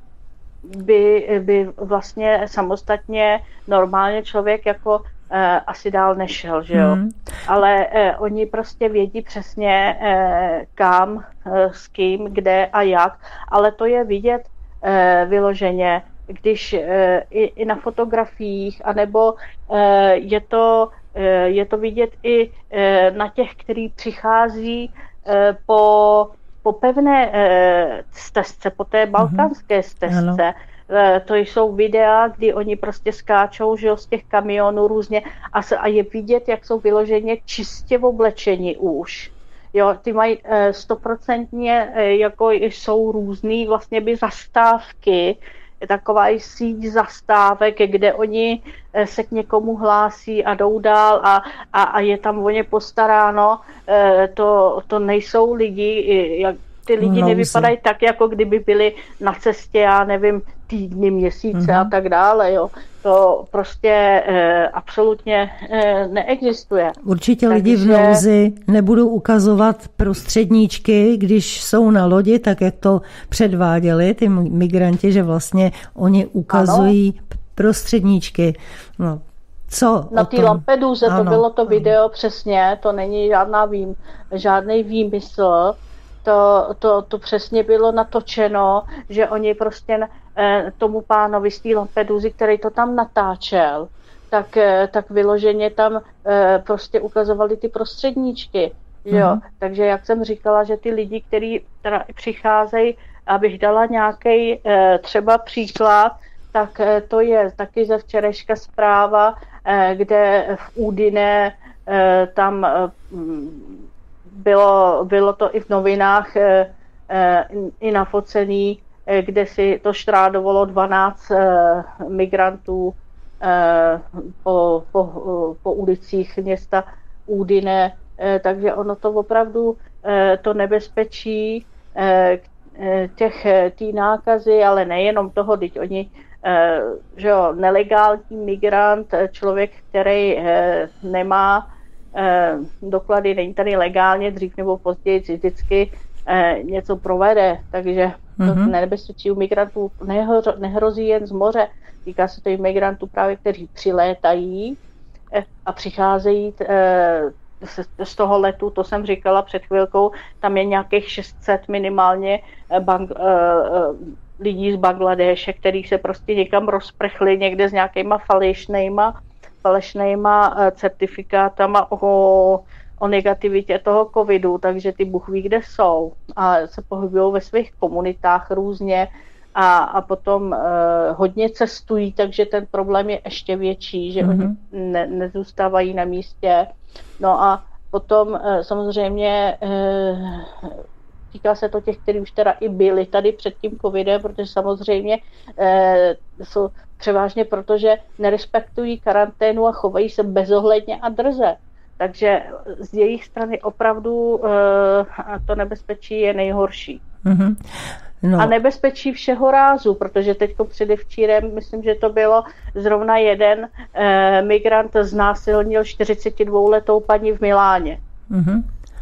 By, by vlastně samostatně normálně člověk jako eh, asi dál nešel, že jo. Mm. Ale eh, oni prostě vědí přesně eh, kam, eh, s kým, kde a jak, ale to je vidět eh, vyloženě, když eh, i, i na fotografiích, anebo eh, je, to, eh, je to vidět i eh, na těch, kteří přichází eh, po po pevné e, stezce, po té balkánské stezce. E, to jsou videa, kdy oni prostě skáčou, že jo, z těch kamionů různě a, se, a je vidět, jak jsou vyloženě čistě oblečeni už. Jo, ty mají stoprocentně e, jako jsou různý vlastně by zastávky, taková síť zastávek, kde oni se k někomu hlásí a jdou dál a, a, a je tam o ně postaráno. To, to nejsou lidi, jak ty lidi no, nevypadají tak, jako kdyby byli na cestě, já nevím, týdny, měsíce mm-hmm. a tak dále. Jo. To prostě e, absolutně e, neexistuje. Určitě lidi Takže... v nouzi nebudou ukazovat prostředníčky, když jsou na lodi, tak jak to předváděli ty migranti, že vlastně oni ukazují ano. prostředníčky. No. Co na té Lampeduze to bylo to video ano. přesně, to není žádná vým, žádný výmysl. To, to, to přesně bylo natočeno, že oni prostě eh, tomu pánovi z té Lampeduzy, který to tam natáčel, tak, eh, tak vyloženě tam eh, prostě ukazovali ty prostředníčky. Mm-hmm. Jo? Takže jak jsem říkala, že ty lidi, kteří přicházejí, abych dala nějaký eh, třeba příklad, tak eh, to je taky ze včerejška zpráva, eh, kde v Údine eh, tam eh, Bylo, bylo to i v novinách e, e, i nafocený, e, kde si to štrádovalo dvanáct e, migrantů e, po, po, po ulicích města Údine. E, takže ono to opravdu, e, to nebezpečí e, těch tý nákazy, ale nejenom toho, teď oni, e, že jo, nelegální migrant, člověk, který e, nemá Eh, doklady, není tady legálně, dřív nebo později vždycky eh, něco provede, takže mm-hmm. to nebezpečí u migrantů nehro, nehrozí jen z moře, týká se to i migrantů právě, kteří přilétají eh, a přicházejí eh, z, z toho letu, to jsem říkala před chvilkou, tam je nějakých šest set minimálně eh, bank, eh, lidí z Bangladéše, kteří se prostě někam rozprchli někde s nějakýma falešnejma falešnejma certifikátama o, o negativitě toho covidu, takže ty Bůh ví, kde jsou a se pohybují ve svých komunitách různě a, a potom eh, hodně cestují, takže ten problém je ještě větší, že mm-hmm. oni ne, nezůstávají na místě. No a potom eh, samozřejmě eh, týká se to těch, kteří už teda i byli tady před tím covidem, protože samozřejmě eh, jsou převážně proto, že nerespektují karanténu a chovají se bezohledně a drze. Takže z jejich strany opravdu eh, to nebezpečí je nejhorší. Mm-hmm. No. A nebezpečí všeho rázu, protože teďko předevčírem, myslím, že to bylo zrovna jeden eh, migrant znásilnil čtyřicetidvouletou paní v Miláně. Mm-hmm.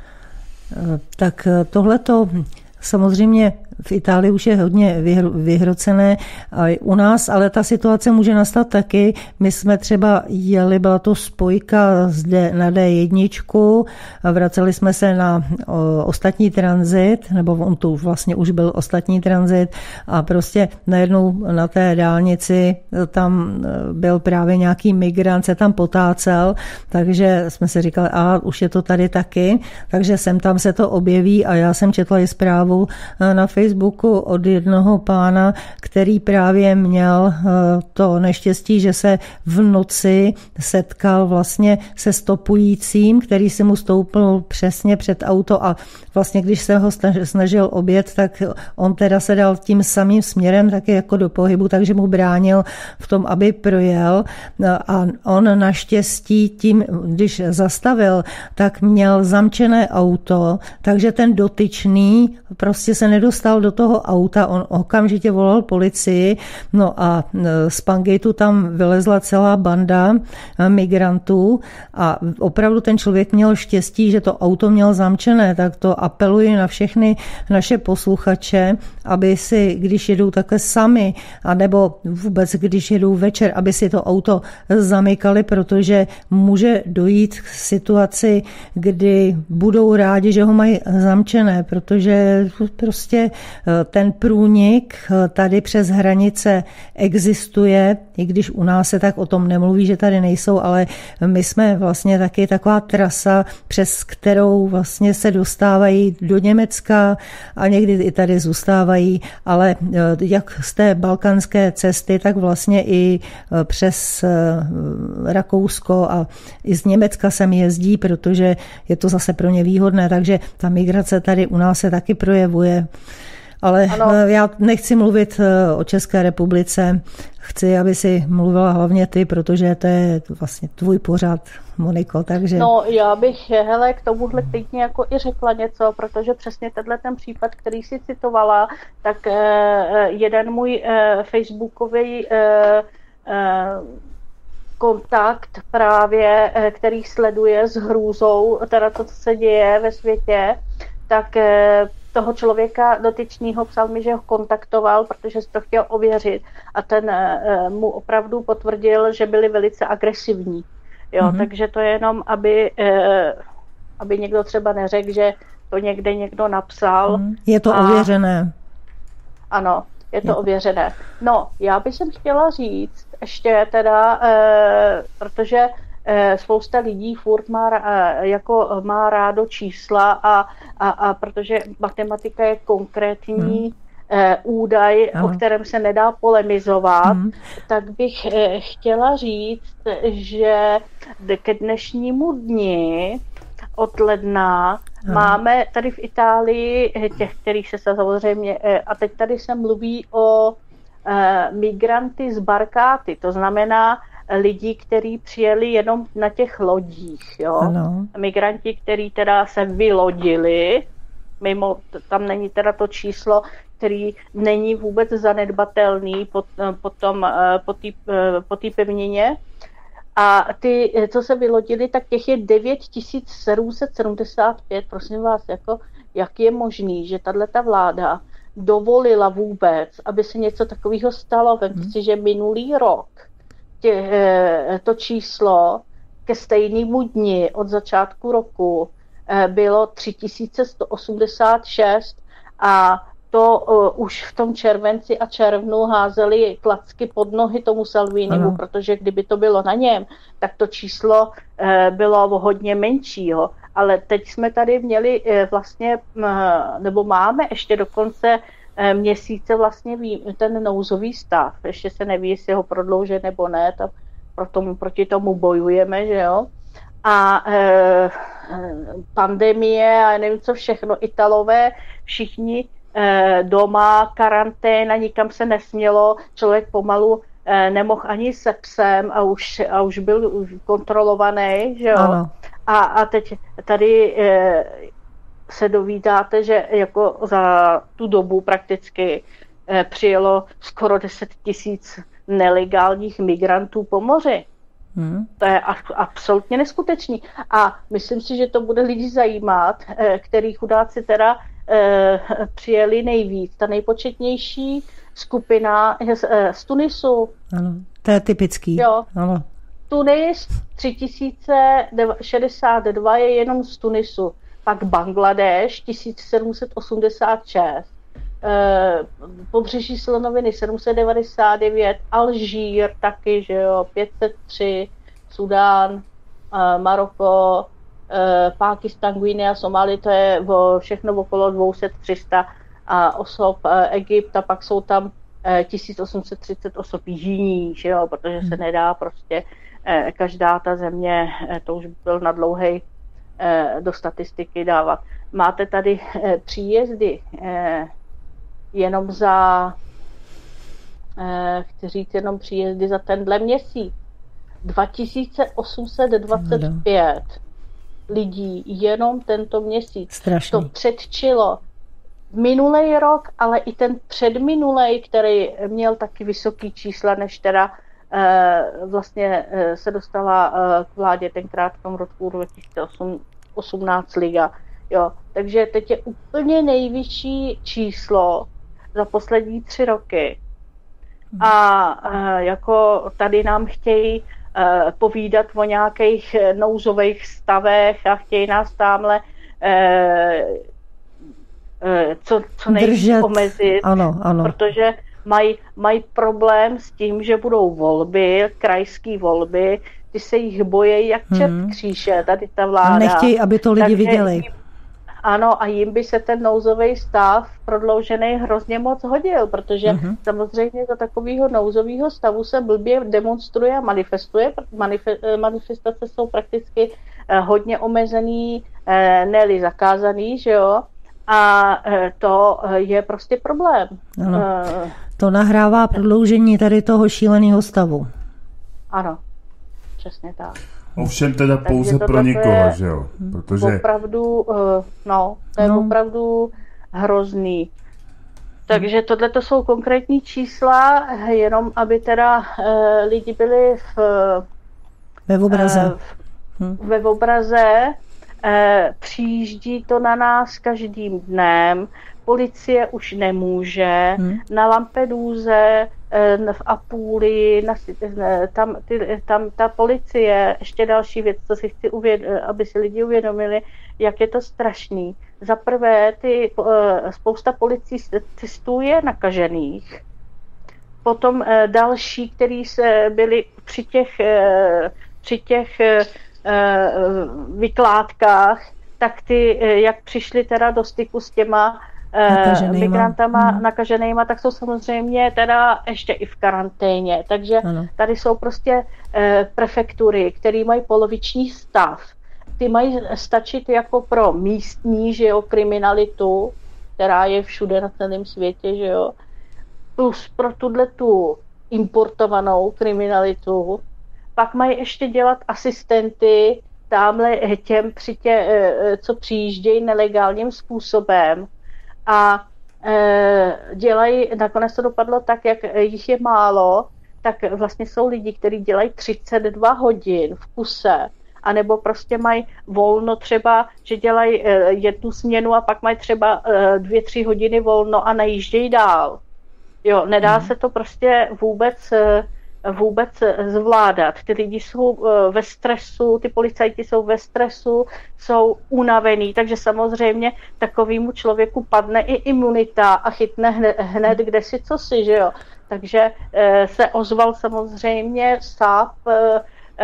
Tak tohleto samozřejmě v Itálii už je hodně vyhrocené a u nás, ale ta situace může nastat taky. My jsme třeba jeli, byla to spojka zde na dé jedna, vraceli jsme se na o, ostatní tranzit, nebo on tu vlastně už byl ostatní tranzit a prostě najednou na té dálnici tam byl právě nějaký migrant, se tam potácel, takže jsme si říkali, a už je to tady taky, takže sem tam se to objeví a já jsem četla i zprávu na Facebooku, Facebooku od jednoho pána, který právě měl to neštěstí, že se v noci setkal vlastně se stopujícím, který si mu stoupil přesně před auto a vlastně když se ho snažil objet, tak on teda se dal tím samým směrem taky jako do pohybu, takže mu bránil v tom, aby projel a on naštěstí tím, když zastavil, tak měl zamčené auto, takže ten dotyčný prostě se nedostal do toho auta, on okamžitě volal policii, no a z Pangejtu tam vylezla celá banda migrantů a opravdu ten člověk měl štěstí, že to auto měl zamčené, tak to apeluji na všechny naše posluchače, aby si, když jedou takhle sami, anebo vůbec, když jedou večer, aby si to auto zamykali, protože může dojít k situaci, kdy budou rádi, že ho mají zamčené, protože prostě ten průnik tady přes hranice existuje, i když u nás se tak o tom nemluví, že tady nejsou, ale my jsme vlastně taky taková trasa, přes kterou vlastně se dostávají do Německa a někdy i tady zůstávají, ale jak z té balkánské cesty, tak vlastně i přes Rakousko a i z Německa sem jezdí, protože je to zase pro ně výhodné, takže ta migrace tady u nás se taky projevuje. Ale ano. Já nechci mluvit o České republice, chci, aby si mluvila hlavně ty, protože to je vlastně tvůj pořad, Moniko, takže... No, já bych, hele, k tomuhle klidně jako i řekla něco, protože přesně tenhle ten případ, který jsi citovala, tak eh, jeden můj eh, facebookový eh, eh, kontakt právě, eh, který sleduje s hrůzou, teda to, co se děje ve světě, tak eh, toho člověka dotyčního psal mi, že ho kontaktoval, protože si to chtěl ověřit a ten eh, mu opravdu potvrdil, že byli velice agresivní. Jo, mm-hmm. Takže to je jenom, aby, eh, aby někdo třeba neřekl, že to někde někdo napsal. Mm. Je to a, ověřené. Ano, je to je. ověřené. No, já bych jsem chtěla říct ještě teda, eh, protože eh, spousta lidí furt má, eh, jako má rádo čísla a, a, a protože matematika je konkrétní, mm. Eh, údaj, ano. o kterém se nedá polemizovat, mm. tak bych eh, chtěla říct, že ke dnešnímu dni od ledna ano. máme tady v Itálii těch, kterých se samozřejmě, eh, a teď tady se mluví o eh, migranty z barkáty, to znamená lidi, kteří přijeli jenom na těch lodích, jo? Ano. Migranti, kteří teda se vylodili, mimo, tam není teda to číslo, který není vůbec zanedbatelný po, po, tom, po té po té pevnině. A ty, co se vylodili, tak těch je devět tisíc sedm set sedmdesát pět. Prosím vás, jako, jak je možný, že tato vláda dovolila vůbec, aby se něco takového stalo. Vemte si, že minulý rok tě, to číslo ke stejnému dni od začátku roku bylo tři tisíce sto osmdesát šest a to uh, už v tom červenci a červnu házeli klacky pod nohy tomu Salvinimu, ano. protože kdyby to bylo na něm, tak to číslo uh, bylo hodně menší. Jo. Ale teď jsme tady měli uh, vlastně, uh, nebo máme ještě dokonce uh, měsíce vlastně ten nouzový stav. Ještě se neví, jestli ho prodloužit nebo ne, tak proto, proti tomu bojujeme, že jo. A e, pandemie a nevím co všechno, Italové, všichni e, doma, karanténa, nikam se nesmělo, člověk pomalu e, nemohl ani se psem a už, a už byl už kontrolovaný, že jo. A, a teď tady e, se dovídáte, že jako za tu dobu prakticky e, přijelo skoro deset tisíc nelegálních migrantů po moři. Hmm. To je absolutně neskutečný. A myslím si, že to bude lidi zajímat, který chudáci teda eh, přijeli nejvíc. Ta nejpočetnější skupina je z, z Tunisu. Ano, to je typický. Jo. Ano. Tunis tři tisíce šedesát dva je jenom z Tunisu. Pak Bangladeš tisíc sedm set osmdesát šest. Pobřeží slonoviny sedm set devadesát devět, Alžír taky, že jo, pět set tři, Sudán, Maroko, Pákistán, Guinea, Somálii, to je všechno okolo dvě stě tři sta a osob, Egypt, a pak jsou tam tisíc osm set třicet osob jiných, že jo, protože se nedá prostě každá ta země, to už byl na dlouhej do statistiky dávat. Máte tady příjezdy jenom za, chci říct, jenom příjezdy za tenhle měsíc. dva tisíce osm set dvacet pět lidí jenom tento měsíc. Strašný. To předčilo minulej rok, ale i ten předminulej, který měl taky vysoký čísla, než teda eh, vlastně eh, se dostala eh, k vládě tenkrát v tom roku dva tisíce osmnáct liga. Jo. Takže teď je úplně nejvyšší číslo za poslední tři roky. A e, jako tady nám chtějí e, povídat o nějakých nouzových stavech a chtějí nás tamhle e, e, co, co nejvíc omezit, ano, ano. protože mají maj problém s tím, že budou volby, krajské volby, ty se jich bojí jak čert hmm. kříže, tady ta vláda. A nechtějí, aby to lidi Takže viděli. Ano, a jim by se ten nouzový stav prodloužený hrozně moc hodil, protože uh-huh. samozřejmě za takového nouzového stavu se blbě demonstruje a manifestuje. Manif- manifestace jsou prakticky eh, hodně omezený, eh, ne-li zakázaný, že jo. A to je prostě problém. Ano. To nahrává prodloužení tady toho šíleného stavu. Ano, přesně tak. Ovšem teda pouze pro někoho, že jo? Protože... Opravdu, no, to je no. opravdu hrozný. Takže tohle to jsou konkrétní čísla, jenom aby teda uh, lidi byli v, ve obraze. Uh, v, ve obraze. Uh, přijíždí to na nás každým dnem. Policie už nemůže. Hmm. Na Lampeduze, uh, v Apulii, na, tam, ty, tam ta policie, ještě další věc, co si chci uvěd, aby si lidi uvědomili, jak je to strašný. Za prvé, ty, spousta policistů je nakažených. Potom další, kteří se byli při těch, při těch vykládkách, tak ty, jak přišli teda do styku s těma nakaženýma. migrantama hmm. nakaženýma, tak jsou samozřejmě teda ještě i v karanténě. Takže ano. Tady jsou prostě prefektury, které mají poloviční stav. Ty mají stačit jako pro místní, že jo, kriminalitu, která je všude na celém světě, že jo, plus pro tuto importovanou kriminalitu. Pak mají ještě dělat asistenty tamhle těm, při tě, co přijíždějí nelegálním způsobem a e, dělají, nakonec to dopadlo tak, jak jich je málo, tak vlastně jsou lidi, kteří dělají třicet dva hodin v kuse, anebo prostě mají volno třeba, že dělají jednu směnu a pak mají třeba dvě, tři hodiny volno a najíždějí dál. Jo, nedá hmm. se to prostě vůbec, vůbec zvládat. Ty lidi jsou ve stresu, ty policajti jsou ve stresu, jsou unavení, takže samozřejmě takovému člověku padne i imunita a chytne hned, hned kdesi cosi, že jo. Takže se ozval samozřejmě S A P,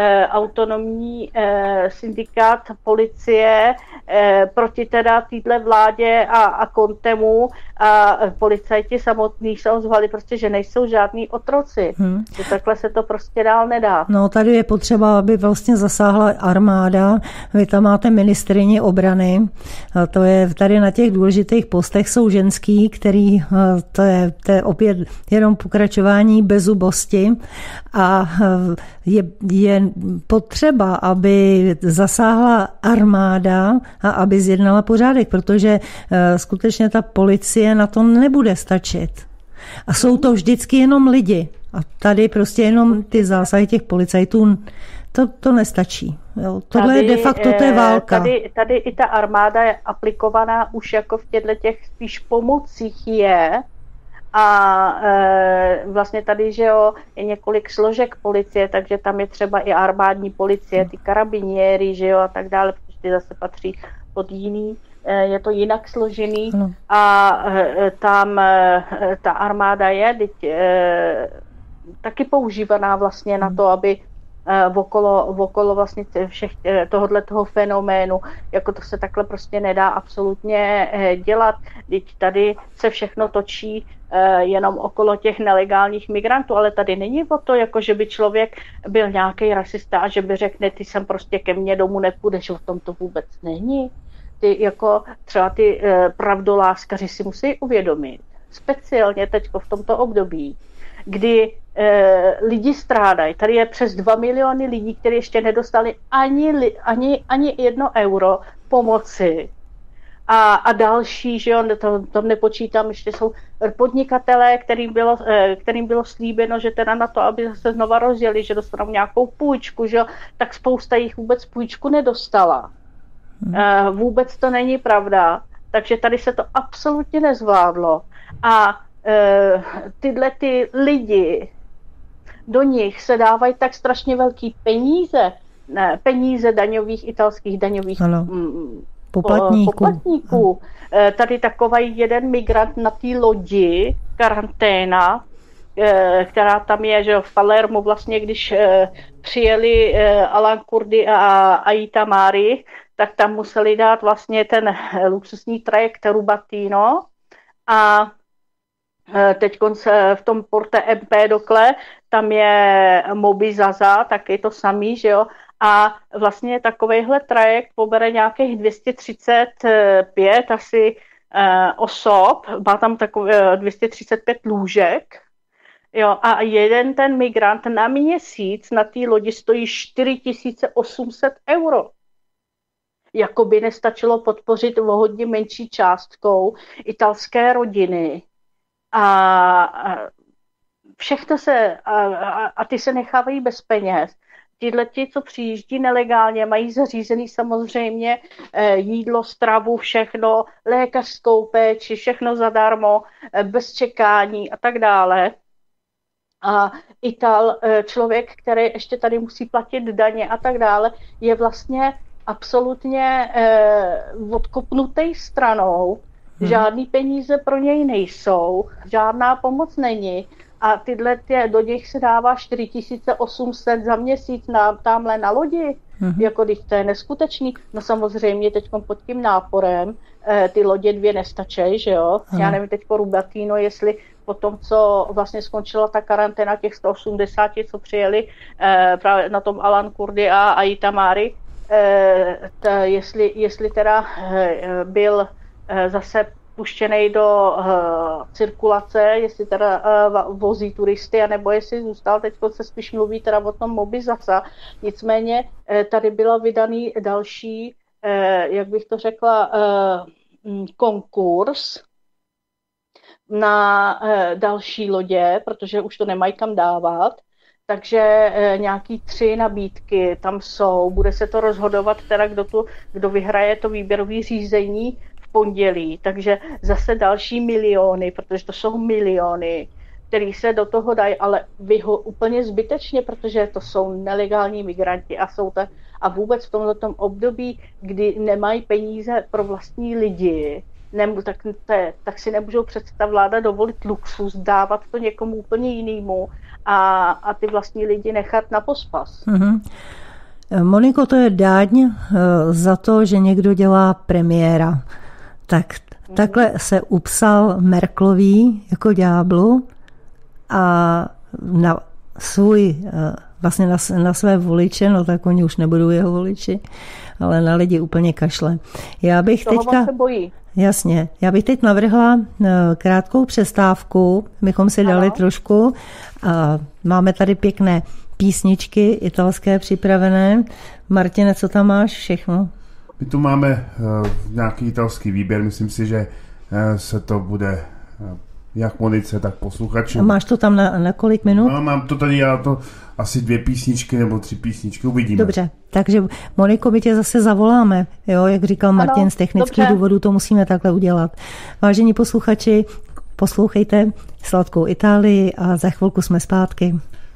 autonomní eh, syndikát policie eh, proti teda téhle vládě a, a Kontemu a policajti samotní se ozvali prostě, že nejsou žádní otroci. Hmm. Že takhle se to prostě dál nedá. No tady je potřeba, aby vlastně zasáhla armáda. Vy tam máte ministryni obrany. To je tady na těch důležitých postech jsou ženský, který to je, to je opět jenom pokračování bezubosti a je, je potřeba, aby zasáhla armáda a aby zjednala pořádek, protože skutečně ta policie na to nebude stačit. A jsou to vždycky jenom lidi. A tady prostě jenom ty zásahy těch policajtů, to, to nestačí. Jo. Tohle tady, je de facto, to je válka. Tady, tady i ta armáda je aplikovaná už jako v těchto těch spíš pomocích je. A e, vlastně tady, že jo, je několik složek policie, takže tam je třeba i armádní policie, ty karabiniéry, že jo, a tak dále, protože ty zase patří pod jiný, e, je to jinak složený no. a e, tam e, ta armáda je teď, e, taky používaná vlastně na to, aby Okolo, okolo vlastně všech tohohle toho fenoménu, jako to se takhle prostě nedá absolutně dělat. Teď tady se všechno točí jenom okolo těch nelegálních migrantů, ale tady není o to, jako že by člověk byl nějaký rasista a že by řekl, ne, ty sem prostě ke mně domů nepůjdeš, o tom to vůbec není. Ty jako třeba ty pravdoláskaři si musí uvědomit, speciálně teď v tomto období, kdy e, lidi strádají. Tady je přes dva miliony lidí, kteří ještě nedostali ani, ani, ani jedno euro pomoci. A, a další, že jo, to, to nepočítám, ještě jsou podnikatelé, kterým bylo, e, kterým bylo slíbeno, že teda na to, aby se znova rozjeli, že dostanou nějakou půjčku, že jo, tak spousta jich vůbec půjčku nedostala. Hmm. E, vůbec to není pravda. Takže tady se to absolutně nezvládlo. A Uh, tyhle ty lidi, do nich se dávají tak strašně velký peníze, ne, peníze daňových, italských daňových mm, poplatníků. poplatníků. Uh, tady takový jeden migrant na té lodi, karanténa, uh, která tam je, že v Palermu vlastně, když uh, přijeli uh, Alan Kurdi a Aita Mari, tak tam museli dát vlastně ten luxusní trajekt Rubatino a teď v tom porte Empedokle, tam je Moby Zaza, tak je to samý, že jo, a vlastně takovejhle trajekt pobere nějakých dvě stě třicet pět asi osob, má tam takové dvě stě třicet pět lůžek, jo, a jeden ten migrant na měsíc na té lodi stojí čtyři tisíce osm set euro. Jakoby nestačilo podpořit o hodně menší částkou italské rodiny. A všechno se, a, a, a ty se nechávají bez peněz. Tihle ti, co přijíždí nelegálně, mají zařízený samozřejmě jídlo, stravu, všechno, lékařskou péči, všechno zadarmo, bez čekání a tak dále. A Ital, člověk, který ještě tady musí platit daně a tak dále, je vlastně absolutně eh, odkopnutý stranou. Hmm. Žádný peníze pro něj nejsou, žádná pomoc není. A tyhle tě, do nich se dává čtyři tisíce osm set za měsíc na, tamhle na lodi. Mm-hmm. Jako když to je neskutečný. No samozřejmě teď pod tím náporem eh, ty lodě dvě nestačí, že jo? Mm. Já nevím teď po Rubatino, jestli po tom, co vlastně skončila ta karanténa těch sto osmdesát, co přijeli eh, právě na tom Alan Kurdi a, a Itamari, eh, ta, jestli, jestli teda eh, byl eh, zase puštěnej do uh, cirkulace, jestli teda uh, vozí turisty, anebo jestli zůstal, teď se spíš mluví teda o tom Mobizasa. Nicméně uh, tady byla vydaný další, uh, jak bych to řekla, uh, konkurs na uh, další lodě, protože už to nemají kam dávat. Takže uh, nějaký tři nabídky tam jsou. Bude se to rozhodovat teda, kdo, tu, kdo vyhraje to výběrové řízení pondělí, takže zase další miliony, protože to jsou miliony, které se do toho dají, ale vyho úplně zbytečně, protože to jsou nelegální migranti a jsou tak, a vůbec v tomto období, kdy nemají peníze pro vlastní lidi, ne, tak, te, tak si nemůžou přece ta vláda dovolit luxus, dávat to někomu úplně jinému a, a ty vlastní lidi nechat na pospas. Mm-hmm. Moniko, to je dáň za to, že někdo dělá premiéra. Tak takhle se upsal Merkelový jako ďáblu a na svůj, vlastně na, na své voliče, no tak oni už nebudou jeho voliči, ale na lidi úplně kašle. Já bych Toho teďka... se bojí. Jasně. Já bych teď navrhla krátkou přestávku, bychom si dali ano. trošku. A máme tady pěkné písničky italské připravené. Martine, co tam máš všechno? My tu máme uh, nějaký italský výběr, myslím si, že uh, se to bude uh, jak Monice, tak posluchačů. A máš to tam na, na kolik minut? No, mám to tady, já to asi dvě písničky nebo tři písničky, uvidíme. Dobře, takže Moniko, my tě zase zavoláme, jo, jak říkal Martin, ano, z technických dobře. důvodů to musíme takhle udělat. Vážení posluchači, poslouchejte Sladkou Itálii a za chvilku jsme zpátky.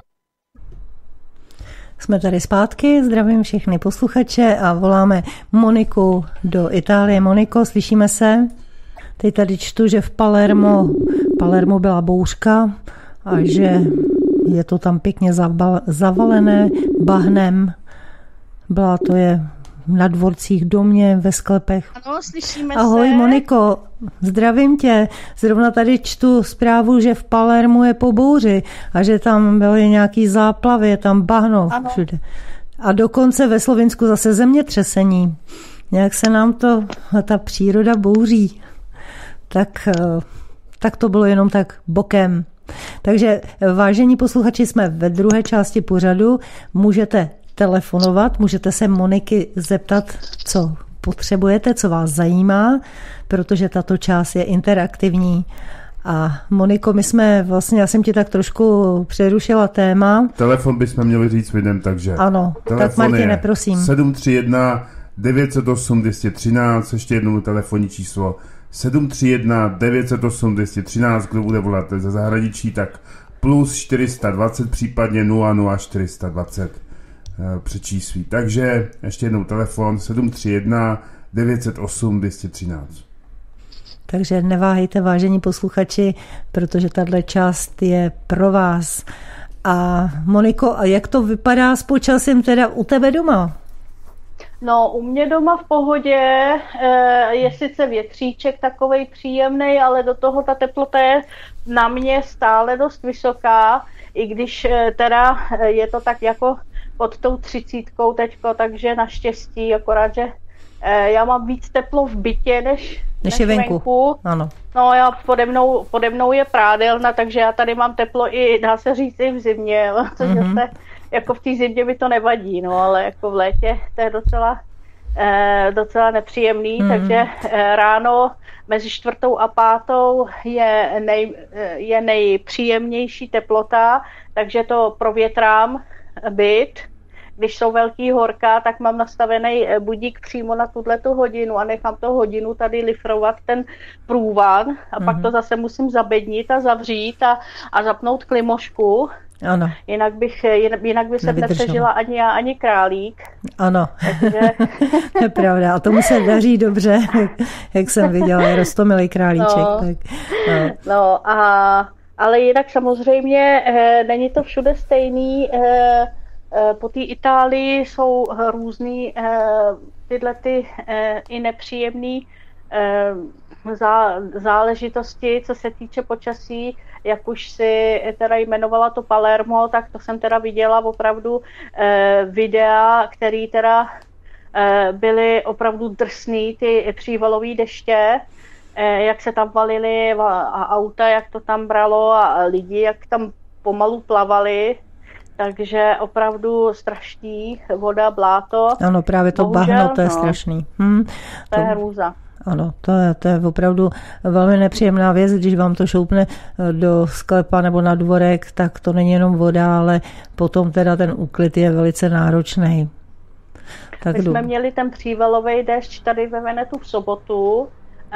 Jsme tady zpátky, zdravím všechny posluchače a voláme Moniku do Itálie. Moniko, slyšíme se? Teď tady čtu, že v Palermo, Palermo byla bouřka a že je to tam pěkně zavalené bahnem. Byla to je na dvorcích, domě, ve sklepech. Ano, slyšíme Ahoj, se. Moniko, zdravím tě. Zrovna tady čtu zprávu, že v Palermu je po bouři a že tam byly nějaký záplavy, je tam bahno ano. všude. A dokonce ve Slovinsku zase zemětřesení. Nějak se nám to, ta příroda bouří. Tak, tak to bylo jenom tak bokem. Takže vážení posluchači, jsme ve druhé části pořadu. Můžete telefonovat, můžete se Moniky zeptat, co potřebujete, co vás zajímá, protože tato část je interaktivní. A Moniko, my jsme vlastně, já jsem ti tak trošku přerušila téma. Telefon bychom měli říct lidem, takže ano, tak Martine, prosím. sedm tři jedna devět nula osm dvě jedna tři, ještě jednou telefonní číslo sedm tři jedna devět nula osm dvě jedna tři, kdo bude volat ze zahraničí, tak plus čtyři sta dvacet, případně nula nula čtyři sta dvacet přečísví. Takže ještě jednou telefon sedm tři jedna devět nula osm dvě jedna tři. Takže neváhejte, vážení posluchači, protože tato část je pro vás. A Moniko, a jak to vypadá s počasím teda u tebe doma? No, u mě doma v pohodě, je sice větříček takovej příjemný, ale do toho ta teplota je na mě stále dost vysoká, i když teda je to tak jako pod tou třicítkou teďko, takže naštěstí, akorát, že já mám víc teplo v bytě, než, než je venku. venku. Ano. No já pode mnou, pode mnou je prádelna, takže já tady mám teplo i, dá se říct, i v zimě, což mm-hmm. se, jako v té zimě mi to nevadí, no ale jako v létě to je docela, eh, docela nepříjemný, mm-hmm. takže eh, ráno mezi čtvrtou a pátou je, nej, je nejpříjemnější teplota, takže to provětrám byt. Když jsou velký horka, tak mám nastavený budík přímo na tuhletu hodinu a nechám to hodinu tady lifrovat ten průvan a mm-hmm. pak to zase musím zabednit a zavřít a, a zapnout klimošku. Ano. Jinak bych, jinak by se nepřežila ani já, ani králík. Ano, Takže... to je pravda. A tomu se daří dobře, jak jsem viděla, je roztomilý králíček. No, tak, no. no a, ale jinak samozřejmě eh, není to všude stejný. Eh, Po té Itálii jsou různý tyhle ty i nepříjemné záležitosti, co se týče počasí. Jak už si teda jmenovala to Palermo, tak to jsem teda viděla opravdu videa, které teda byly opravdu drsný, ty přívalové deště, jak se tam valily a auta, jak to tam bralo a lidi, jak tam pomalu plavali. Takže opravdu strašný voda, bláto. Ano, právě to Bohužel, bahno, to je no, strašný. Hm, to, to je hrůza. Ano, to je, to je opravdu velmi nepříjemná věc, když vám to šoupne do sklepa nebo na dvorek, tak to není jenom voda, ale potom teda ten úklid je velice náročný. Tak My jdu. jsme měli ten přívalový déšť tady ve Venetu v sobotu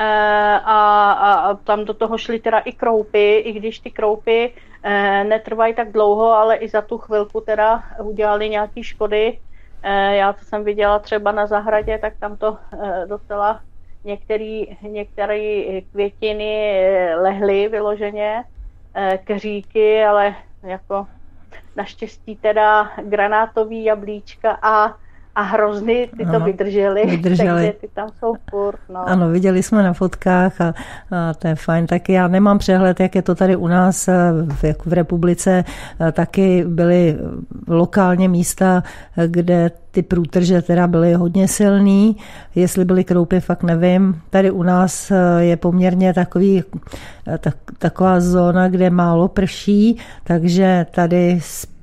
a, a tam do toho šly teda i kroupy, i když ty kroupy netrvají tak dlouho, ale i za tu chvilku teda udělali nějaký škody. Já, co jsem viděla třeba na zahradě, tak tam to docela některé některé květiny lehly vyloženě, keříky, ale jako naštěstí teda granátový jablíčka a a hrozny, ty ano, to vydrželi, vydrželi, takže ty tam jsou furt. No. Ano, viděli jsme na fotkách a, a to je fajn. Tak já nemám přehled, jak je to tady u nás v, v republice. Taky byly lokálně místa, kde ty průtrže teda byly hodně silný. Jestli byly kroupy, fakt nevím. Tady u nás je poměrně takový, tak, taková zóna, kde málo prší, takže tady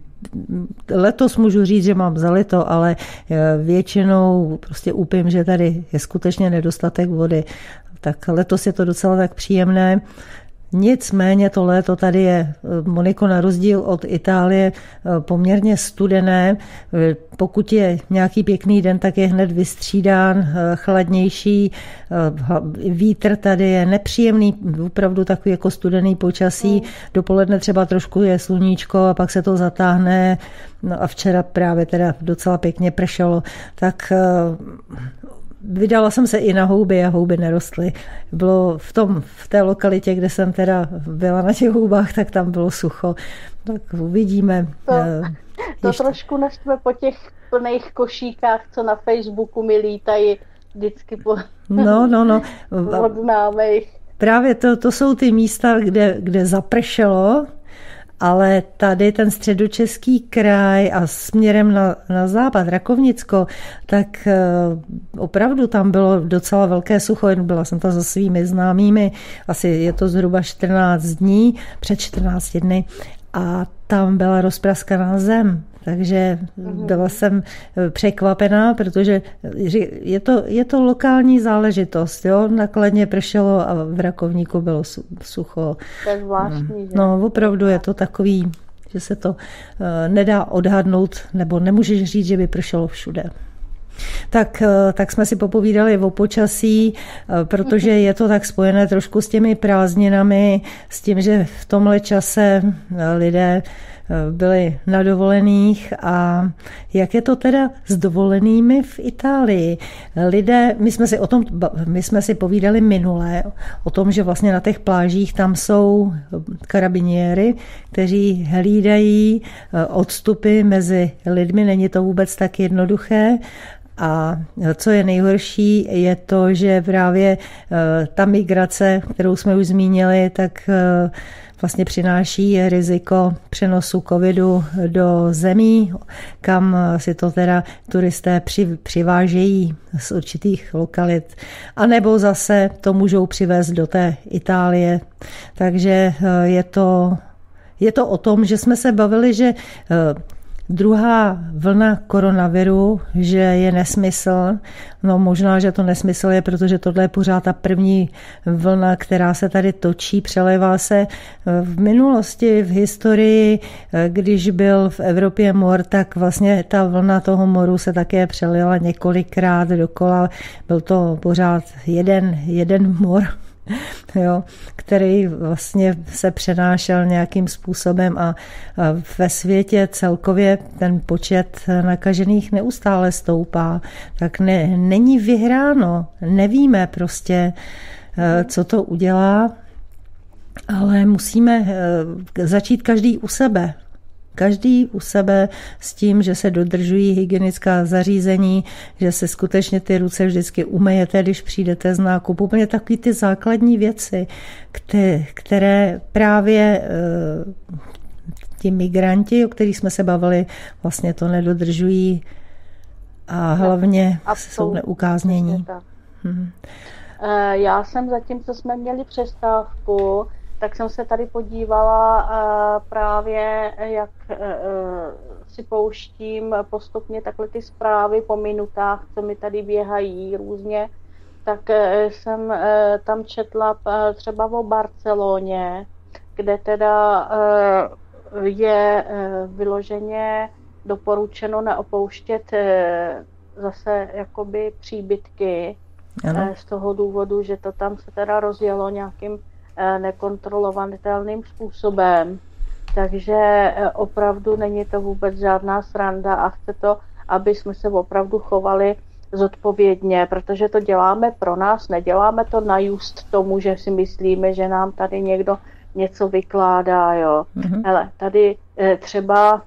letos můžu říct, že mám zalito, ale většinou prostě úpím, že tady je skutečně nedostatek vody. Tak letos je to docela tak příjemné. Nicméně to léto tady je, Moniko, na rozdíl od Itálie, poměrně studené. Pokud je nějaký pěkný den, tak je hned vystřídán, chladnější. Vítr tady je nepříjemný, opravdu takový jako studený počasí. Dopoledne třeba trošku je sluníčko a pak se to zatáhne. No a včera právě teda docela pěkně pršelo. Tak vydala jsem se i na houby a houby nerostly. Bylo v, tom, v té lokalitě, kde jsem teda byla na těch houbách, tak tam bylo sucho. Tak uvidíme. To, to trošku naštve po těch plných košíkách, co na Facebooku mi lítají vždycky po no, no, no. od známých. Právě to, to jsou ty místa, kde, kde zapršelo, ale tady ten středočeský kraj a směrem na, na západ, Rakovnicko, tak opravdu tam bylo docela velké sucho. Byla jsem tam se svými známými, asi je to zhruba čtrnáct dní, před čtrnácti dny, a tam byla rozpraskaná zem. Takže byla jsem překvapená, protože je to, je to lokální záležitost. Jo? Nakladně pršelo a v Rakovníku bylo sucho. To je zvláštní, že? No, opravdu je to takový, že se to uh, nedá odhadnout, nebo nemůžeš říct, že by pršelo všude. Tak, tak jsme si popovídali o počasí, protože je to tak spojené trošku s těmi prázdninami, s tím, že v tomhle čase lidé byli na dovolených. A jak je to teda s dovolenými v Itálii? Lidé, my jsme si o tom, my jsme si povídali minule o tom, že vlastně na těch plážích tam jsou karabiniéry, kteří hlídají odstupy mezi lidmi, není to vůbec tak jednoduché. A co je nejhorší, je to, že právě ta migrace, kterou jsme už zmínili, tak vlastně přináší riziko přenosu covidu do zemí, kam si to teda turisté při, přivážejí z určitých lokalit. A nebo zase to můžou přivést do té Itálie. Takže je to, je to o tom, že jsme se bavili, že druhá vlna koronaviru, že je nesmysl. No možná, že to nesmysl je, protože tohle je pořád ta první vlna, která se tady točí, přelévá se. V minulosti, v historii, když byl v Evropě mor, tak vlastně ta vlna toho moru se také přelila několikrát dokola. Byl to pořád jeden, jeden mor. Jo, který vlastně se přenášel nějakým způsobem a ve světě celkově ten počet nakažených neustále stoupá, tak ne, není vyhráno, nevíme prostě, co to udělá, ale musíme začít každý u sebe. Každý u sebe s tím, že se dodržují hygienická zařízení, že se skutečně ty ruce vždycky umyjete, když přijdete z nákupu. Úplně takové ty základní věci, které právě ti migranti, o kterých jsme se bavili, vlastně to nedodržují a hlavně no, jsou neukáznění. Hmm. Já jsem zatím, co jsme měli přestávku, tak jsem se tady podívala uh, právě, jak uh, si pouštím postupně takhle ty zprávy po minutách, co mi tady běhají různě, tak uh, jsem uh, tam četla uh, třeba o Barceloně, kde teda uh, je uh, vyloženě doporučeno neopouštět uh, zase jakoby příbytky uh, z toho důvodu, že to tam se teda rozjelo nějakým nekontrolovatelným způsobem. Takže opravdu není to vůbec žádná sranda a chce to, aby jsme se opravdu chovali zodpovědně, protože to děláme pro nás, neděláme to na just tomu, že si myslíme, že nám tady někdo něco vykládá. Jo. Mm-hmm. Hele, tady třeba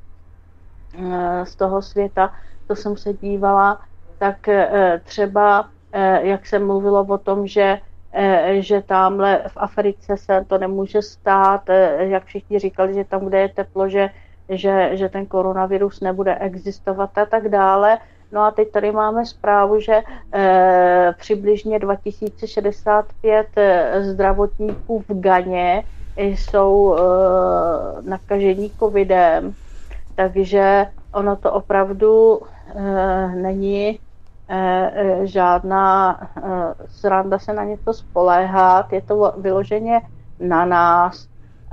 z toho světa, to jsem se dívala, tak třeba, jak se mluvilo o tom, že že tamhle v Africe se to nemůže stát, jak všichni říkali, že tam, kde je teplo, že, že, že ten koronavirus nebude existovat a tak dále. No a teď tady máme zprávu, že eh, přibližně dva tisíce šedesát pět zdravotníků v Ghaně jsou eh, nakažení covidem, takže ono to opravdu eh, není žádná sranda se na něco spoléhat, je to vyloženě na nás.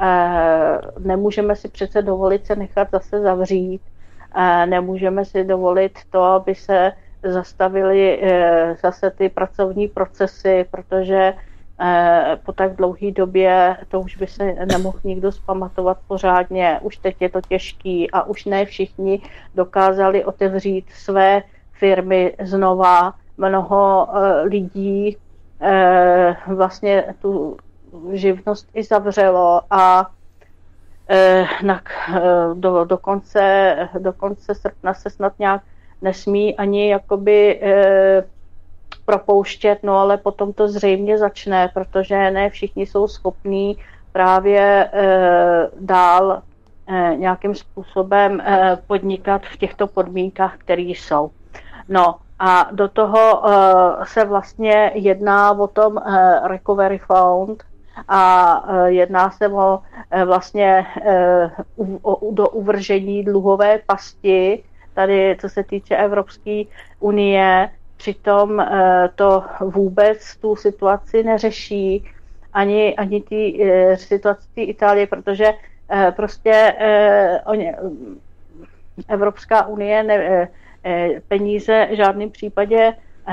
Nemůžeme si přece dovolit se nechat zase zavřít, nemůžeme si dovolit to, aby se zastavily zase ty pracovní procesy, protože po tak dlouhé době to už by se nemohl nikdo zpamatovat pořádně. Už teď je to těžký a už ne všichni dokázali otevřít své firmy znova. Mnoho e, lidí e, vlastně tu živnost i zavřelo a e, na, e, do, do, konce, do konce srpna se snad nějak nesmí ani jakoby e, propouštět, no ale potom to zřejmě začne, protože ne všichni jsou schopní právě e, dál e, nějakým způsobem e, podnikat v těchto podmínkách, které jsou. No a do toho uh, se vlastně jedná o tom uh, Recovery Fund a uh, jedná se o uh, vlastně uh, o, do uvržení dluhové pasti, tady co se týče Evropské unie, přitom uh, to vůbec tu situaci neřeší, ani, ani ty uh, situaci Itálie, protože uh, prostě uh, oni, Evropská unie ne, peníze v žádném případě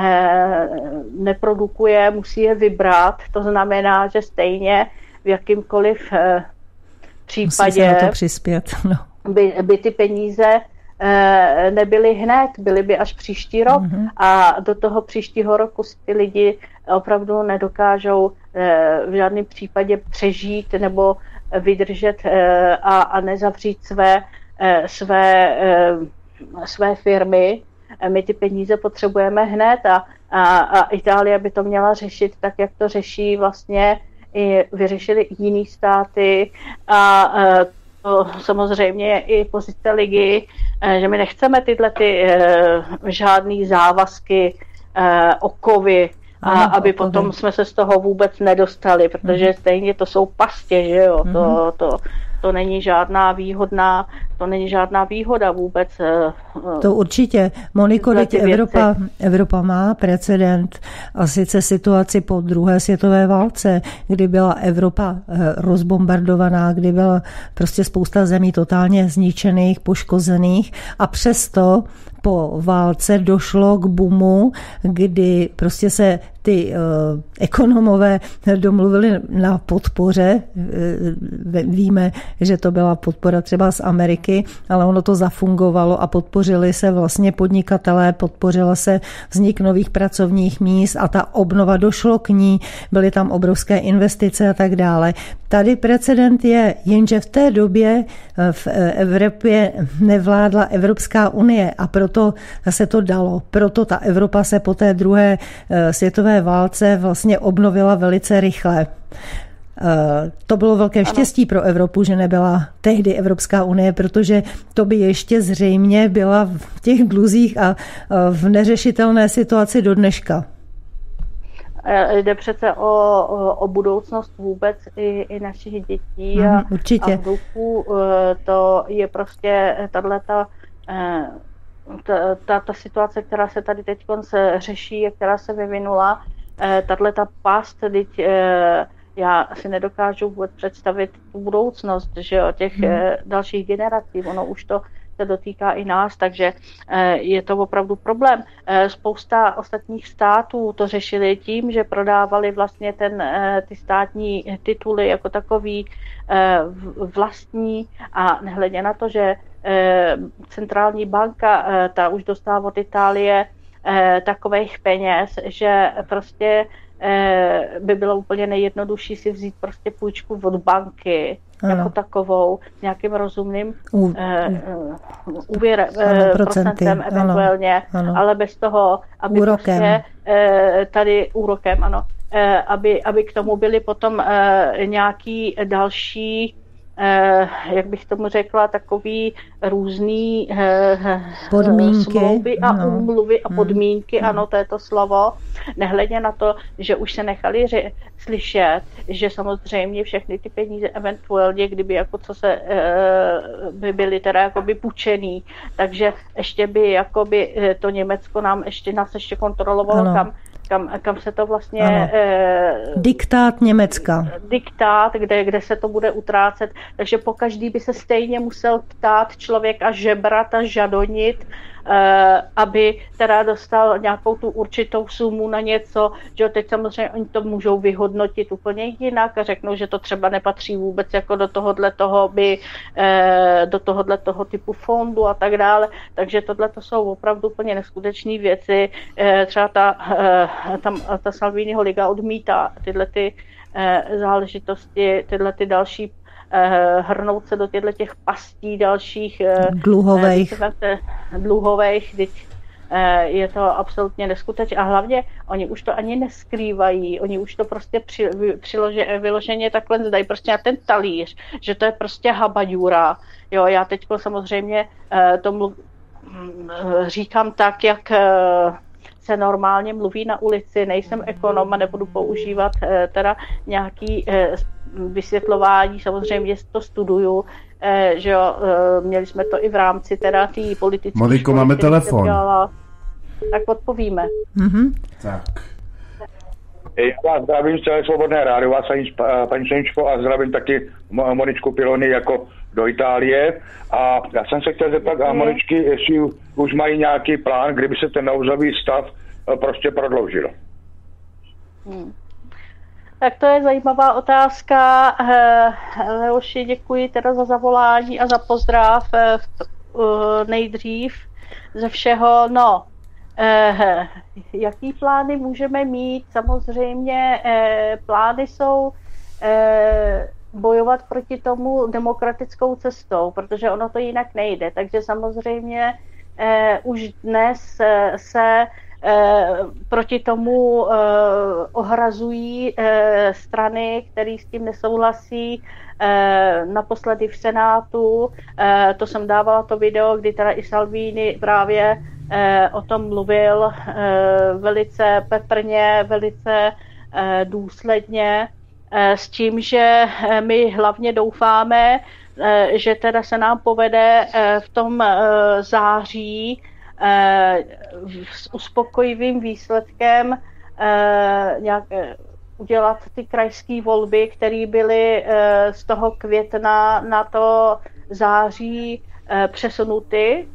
neprodukuje, musí je vybrat. To znamená, že stejně v jakýmkoliv případě musí se na to přispět, no. by, by ty peníze nebyly hned, byly by až příští rok mm-hmm. a do toho příštího roku si ty lidi opravdu nedokážou v žádném případě přežít nebo vydržet a, a nezavřít své, své své firmy my ty peníze potřebujeme hned a, a, a Itálie by to měla řešit tak, jak to řeší vlastně i vyřešili jiný státy a to samozřejmě je i pozice ligy, že my nechceme tyhle ty žádný závazky, okovy, a ano, aby okovy. Potom jsme se z toho vůbec nedostali, protože mm. stejně to jsou pastě, že jo, mm. to, to, to není žádná výhodná, to není žádná výhoda vůbec. To určitě. Moniko, teď Evropa, Evropa má precedent a sice situaci po druhé světové válce, kdy byla Evropa rozbombardovaná, kdy byla prostě spousta zemí totálně zničených, poškozených a přesto po válce došlo k boomu, kdy prostě se ty uh, ekonomové domluvili na podpoře. Víme, že to byla podpora třeba z Ameriky, ale ono to zafungovalo a podpořili se vlastně podnikatelé, podpořila se vznik nových pracovních míst a ta obnova, došlo k ní, byly tam obrovské investice a tak dále. Tady precedent je, jenže v té době v Evropě nevládla Evropská unie a proto se to dalo. Proto ta Evropa se po té druhé světové válce vlastně obnovila velice rychle. To bylo velké štěstí pro Evropu, že nebyla tehdy Evropská unie, protože to by ještě zřejmě byla v těch dluzích a v neřešitelné situaci do dneška. Jde přece o, o, o budoucnost vůbec i, i našich dětí a, mm, určitě. a vnuků. To je prostě tato, ta, ta, ta situace, která se tady teď řeší a která se vyvinula, tato past, teď já si nedokážu vůbec představit tu budoucnost, že jo, těch hmm. dalších generací, ono už to se dotýká i nás, takže je to opravdu problém. Spousta ostatních států to řešili tím, že prodávali vlastně ten, ty státní tituly jako takový vlastní a nehledě na to, že centrální banka, ta už dostává od Itálie takových peněz, že prostě by bylo úplně nejjednodušší si vzít prostě půjčku od banky, ano. jako takovou, s nějakým rozumným U, eh, úvěrem, ano, procentem eventuálně, ano, ano. ale bez toho, aby úrokem. Prostě eh, tady úrokem, ano, eh, aby, aby k tomu byly potom eh, nějaký další Eh, jak bych tomu řekla, takový různý eh, podmínky, smlouvy a no. úmluvy a podmínky, hmm. ano, to je to slovo, nehledě na to, že už se nechali ře- slyšet, že samozřejmě všechny ty peníze eventuálně, kdyby jako co se eh, by byly teda jakoby půjčený, takže ještě by jakoby to Německo nám ještě nás ještě kontrolovalo, ano. kam Kam, kam se to vlastně... Eh, diktát Německa. Diktát, kde, kde se to bude utrácet. Takže pokaždý by se stejně musel ptát člověk a žebrat a žadonit, eh, aby teda dostal nějakou tu určitou sumu na něco, že teď samozřejmě oni to můžou vyhodnotit úplně jinak a řeknou, že to třeba nepatří vůbec jako do tohohle toho by, eh, do tohohle toho typu fondu a tak dále. Takže tohle to jsou opravdu úplně neskutečné věci. Eh, třeba ta eh, tam ta Salviniho liga odmítá tyhle ty eh, záležitosti, tyhle ty další eh, hrnout se do těchto těch pastí dalších eh, dluhových. Eh, dluhových, teď eh, je to absolutně neskutečné a hlavně oni už to ani neskrývají, oni už to prostě při, přilože, vyloženě takhle dají prostě na ten talíř, že to je prostě habaďůra. Jo, já teď samozřejmě eh, tomu hm, říkám tak, jak eh, se normálně mluví na ulici, nejsem ekonom a nebudu používat eh, teda nějaký eh, vysvětlování, samozřejmě to studuju, eh, že jo, eh, měli jsme to i v rámci teda té politické Moniko, školy, máme telefon. Dělala, tak odpovíme. Mm-hmm. Tak. Já vás zdravím z celé Svobodné rádio, vás paní Seničko a zdravím taky Moničku Pilony jako do Itálie. A já jsem se chtěl zeptat a Moničky, jestli už mají nějaký plán, kdyby se ten nouzový stav prostě prodloužil. Hmm. Tak to je zajímavá otázka. Leoši, děkuji teda za zavolání a za pozdrav nejdřív ze všeho. No, Eh, jaký plány můžeme mít? Samozřejmě eh, plány jsou eh, bojovat proti tomu demokratickou cestou, protože ono to jinak nejde. Takže samozřejmě už dnes se proti tomu ohrazují strany, které s tím nesouhlasí. Naposledy v Senátu, to jsem dávala to video, kdy teda i Salvini právě o tom mluvil velice peprně, velice důsledně, s tím, že my hlavně doufáme, že teda se nám povede v tom září s uspokojivým výsledkem nějak udělat ty krajské volby, které byly z toho května na to září přesunuty.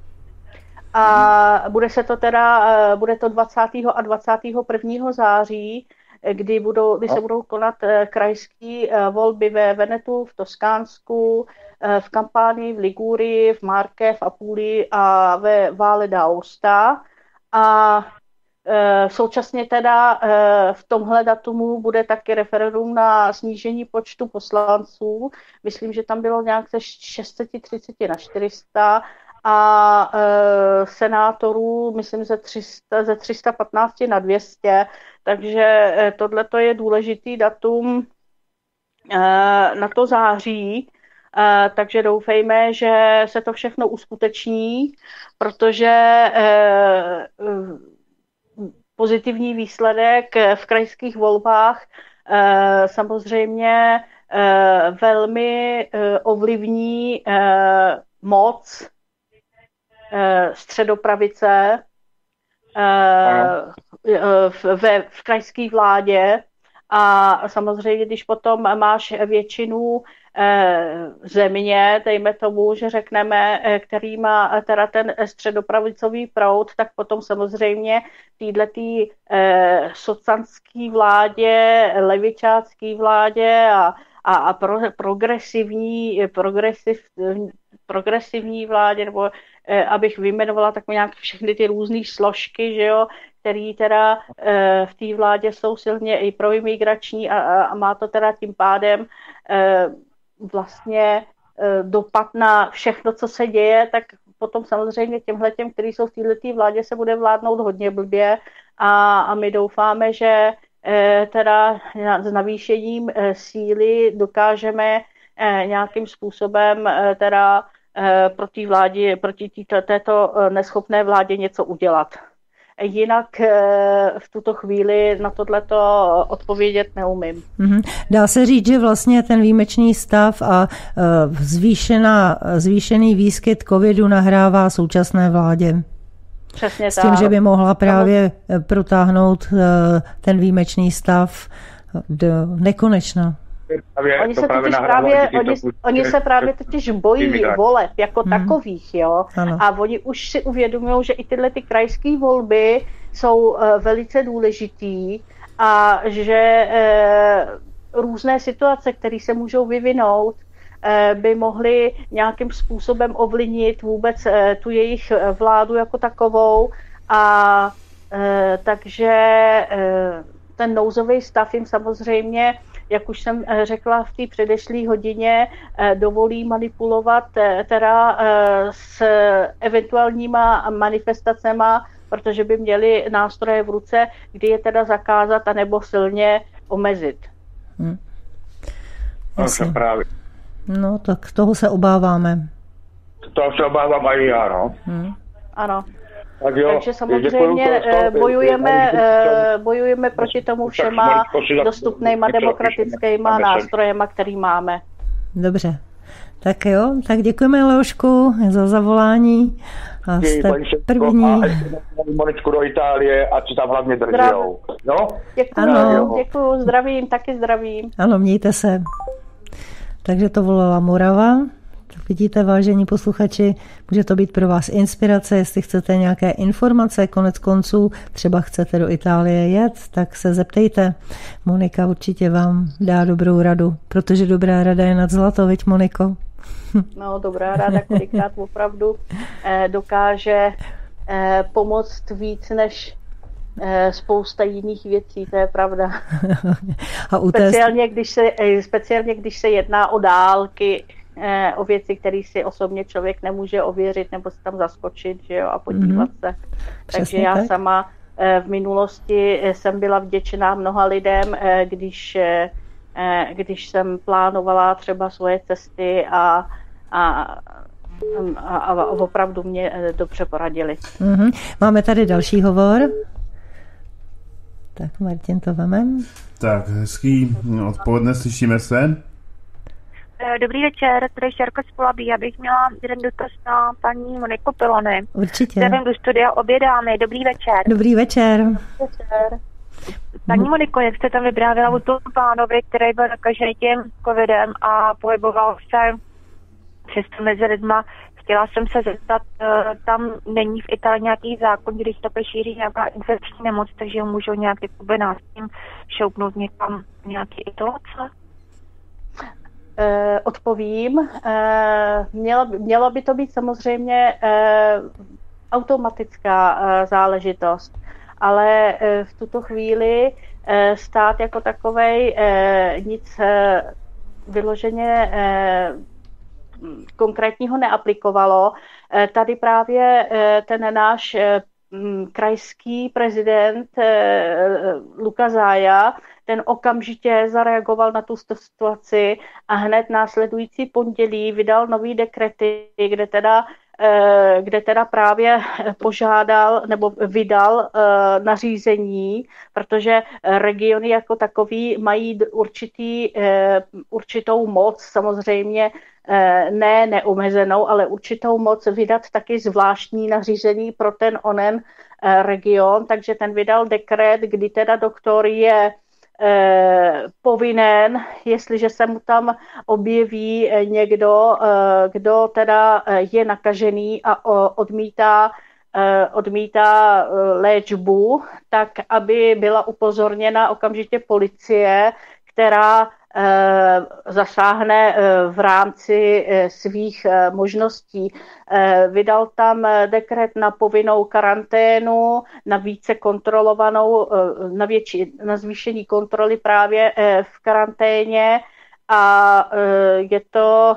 A bude se to teda, bude to dvacátého a dvacátého prvního září, kdy, budou, kdy se budou konat krajské volby ve Venetu, v Toskánsku, v Kampánii, v Ligurii, v Marche, v Apulii a ve Valle d'Aosta. A současně teda v tomhle datumu bude taky referendum na snížení počtu poslanců. Myslím, že tam bylo nějak ze šest set třicet na čtyři sta a e, senátorů, myslím, ze, tři sta, ze tři sta patnáct na dvě stě. Takže tohle je důležitý datum e, na to září. E, takže doufejme, že se to všechno uskuteční, protože e, pozitivní výsledek v krajských volbách eh, samozřejmě eh, velmi eh, ovlivní eh, moc eh, středopravice eh, v, ve, v krajské vládě a samozřejmě, když potom máš většinu země, dejme tomu, že řekneme, který má teda ten středopravicový proud, tak potom samozřejmě týhletý eh, socanský vládě, levičácký vládě a, a, a pro, progresivní, progresiv, progresivní vládě, nebo eh, abych vyjmenovala tak nějak všechny ty různé složky, že jo, který teda eh, v té vládě jsou silně i proimigrační a, a, a má to teda tím pádem eh, vlastně e, dopad na všechno, co se děje, tak potom samozřejmě těmhletěm, kteří jsou v této vládě, se bude vládnout hodně blbě a, a my doufáme, že e, teda s navýšením e, síly dokážeme e, nějakým způsobem e, teda e, proti vládě, proti týto, této neschopné vládě něco udělat. Jinak v tuto chvíli na tohleto odpovědět neumím. Dá se říct, že vlastně ten výjimečný stav a zvýšená, zvýšený výskyt covidu nahrává současné vládě. Přesně S tím, tak. že by mohla právě protáhnout ten výjimečný stav do nekonečna. Oni se totiž právě, oni, oni se právě totiž bojí voleb jako hmm. takových, jo. Ano. A oni už si uvědomují, že i tyhle ty krajské volby jsou uh, velice důležitý a že uh, různé situace, které se můžou vyvinout, uh, by mohly nějakým způsobem ovlivnit vůbec uh, tu jejich vládu jako takovou a uh, takže uh, ten nouzový stav jim samozřejmě, jak už jsem řekla v té předešlé hodině, dovolí manipulovat teda s eventuálníma manifestacema, protože by měli nástroje v ruce, kdy je teda zakázat anebo silně omezit. Hmm. Právě. No, tak toho se obáváme. Toho se obávám i já, no. Hmm. Ano. Tak jo, takže samozřejmě bojujeme, bojujeme proti tomu všema dostupnýma demokratickýma nástrojema, který máme. Dobře. Tak jo, tak děkujeme, Leošku, za zavolání. A jste první. Moničku do Itálie a co tam hlavně držijou. No? Děkuju, děkuju, zdravím, taky zdravím. Ano, mějte se. Takže to volala Morava. Vidíte, vážení posluchači, může to být pro vás inspirace, jestli chcete nějaké informace, konec konců, třeba chcete do Itálie jet, tak se zeptejte. Monika určitě vám dá dobrou radu, protože dobrá rada je nad zlato, viď, Moniko? No, dobrá rada kolikrát opravdu eh, dokáže eh, pomoct víc než eh, spousta jiných věcí, to je pravda. A u speciálně, když se, speciálně když se jedná o dálky, o věci, které si osobně člověk nemůže ověřit nebo se tam zaskočit, že jo, a podívat mm-hmm. se. Přesně Takže já tak. sama v minulosti jsem byla vděčná mnoha lidem, když, když jsem plánovala třeba svoje cesty a, a, a, a opravdu mě dobře poradili. Mm-hmm. Máme tady další hovor. Tak Martin, to vemem. Tak, hezký odpoledne, slyšíme se. Dobrý večer, tady Šárka z Polabí. Já bych měla jeden dotaz na paní Moniku Pilony. Určitě. Zdravím do studia, obě dámy. Dobrý večer. Dobrý večer. večer. Paní Moniko, jak jste tam vyprávěla o tom pánovi, který byl nakažený tím covidem a pohyboval se přesto mezi lidma, chtěla jsem se zeptat, tam není v Itálii nějaký zákon, když to šíří nějaká infekční nemoc, takže můžou nějak jakoby nás tím šoupnout někam nějaký izolace? Eh, odpovím. Eh, mělo, mělo by to být samozřejmě eh, automatická eh, záležitost, ale eh, v tuto chvíli eh, stát jako takovej eh, nic eh, vyloženě eh, konkrétního neaplikovalo. Eh, tady právě eh, ten náš eh, krajský prezident eh, Luca Zaia, ten okamžitě zareagoval na tu situaci a hned následující pondělí vydal nový dekrety, kde teda, eh, kde teda právě požádal nebo vydal eh, nařízení, protože regiony jako takový mají určitý, eh, určitou moc, samozřejmě ne neomezenou, ale určitou moc vydat taky zvláštní nařízení pro ten onen region, takže ten vydal dekret, kdy teda doktor je eh, povinen, jestliže se mu tam objeví někdo, eh, kdo teda je nakažený a odmítá eh, odmítá léčbu, tak aby byla upozorněna okamžitě policie, která zasáhne v rámci svých možností. Vydal tam dekret na povinnou karanténu, na více kontrolovanou, na, větší, na zvýšení kontroly právě v karanténě a je to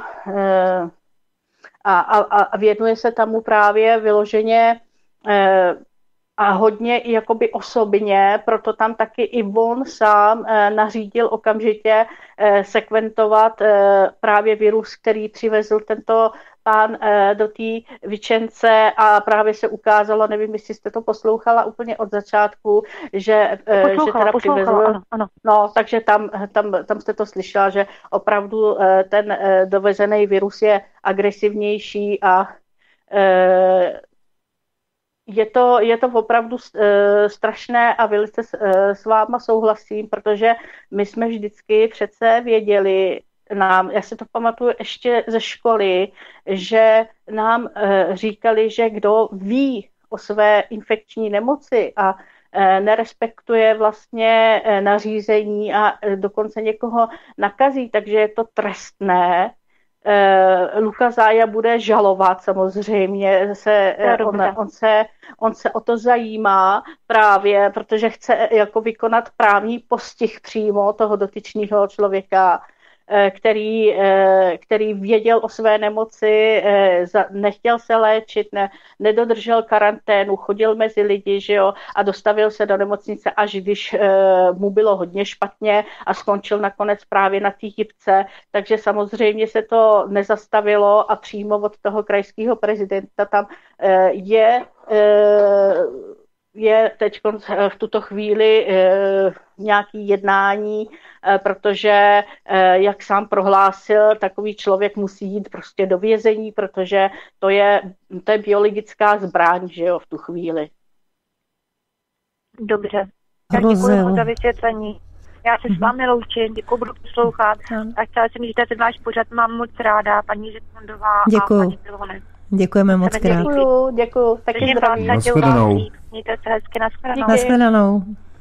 a, a, a věnuje se tomu právě vyloženě a hodně i jakoby osobně, proto tam taky i on sám e, nařídil okamžitě e, sekventovat e, právě virus, který přivezl tento pán e, do té Vicence a právě se ukázalo, nevím, jestli jste to poslouchala úplně od začátku, že, e, že teda přivezl, ano, ano. No, takže tam, tam, tam jste to slyšela, že opravdu e, ten e, dovezený virus je agresivnější a e, Je to, je to opravdu e, strašné a velice e, s váma souhlasím, protože my jsme vždycky přece věděli, nám, já si to pamatuju ještě ze školy, že nám e, říkali, že kdo ví o své infekční nemoci a e, nerespektuje vlastně e, nařízení a e, dokonce někoho nakazí, takže je to trestné. Uh, Luca Zaia bude žalovat samozřejmě, se, on, on, se, on se o to zajímá právě, protože chce jako vykonat právní postih přímo toho dotyčného člověka, který, který věděl o své nemoci, nechtěl se léčit, ne, nedodržel karanténu, chodil mezi lidi, že jo, a dostavil se do nemocnice, až když mu bylo hodně špatně a skončil nakonec právě na té chybce. Takže samozřejmě se to nezastavilo a přímo od toho krajského prezidenta tam je je teď v tuto chvíli nějaký jednání, protože, jak sám prohlásil, takový člověk musí jít prostě do vězení, protože to je, to je biologická zbraň, že jo, v tu chvíli. Dobře. Tak děkuji za vysvětlení. Já se s vámi loučím, děkuji, budu poslouchat. A chtěla jsem říct, že ten váš pořad mám moc ráda, paní Zikmundová a paní Pilony. Děkujeme moc krát. Děkuju, děkuju. Taky zdravím. Nashledanou. Mějte se hezky, nashledanou. Nashledanou.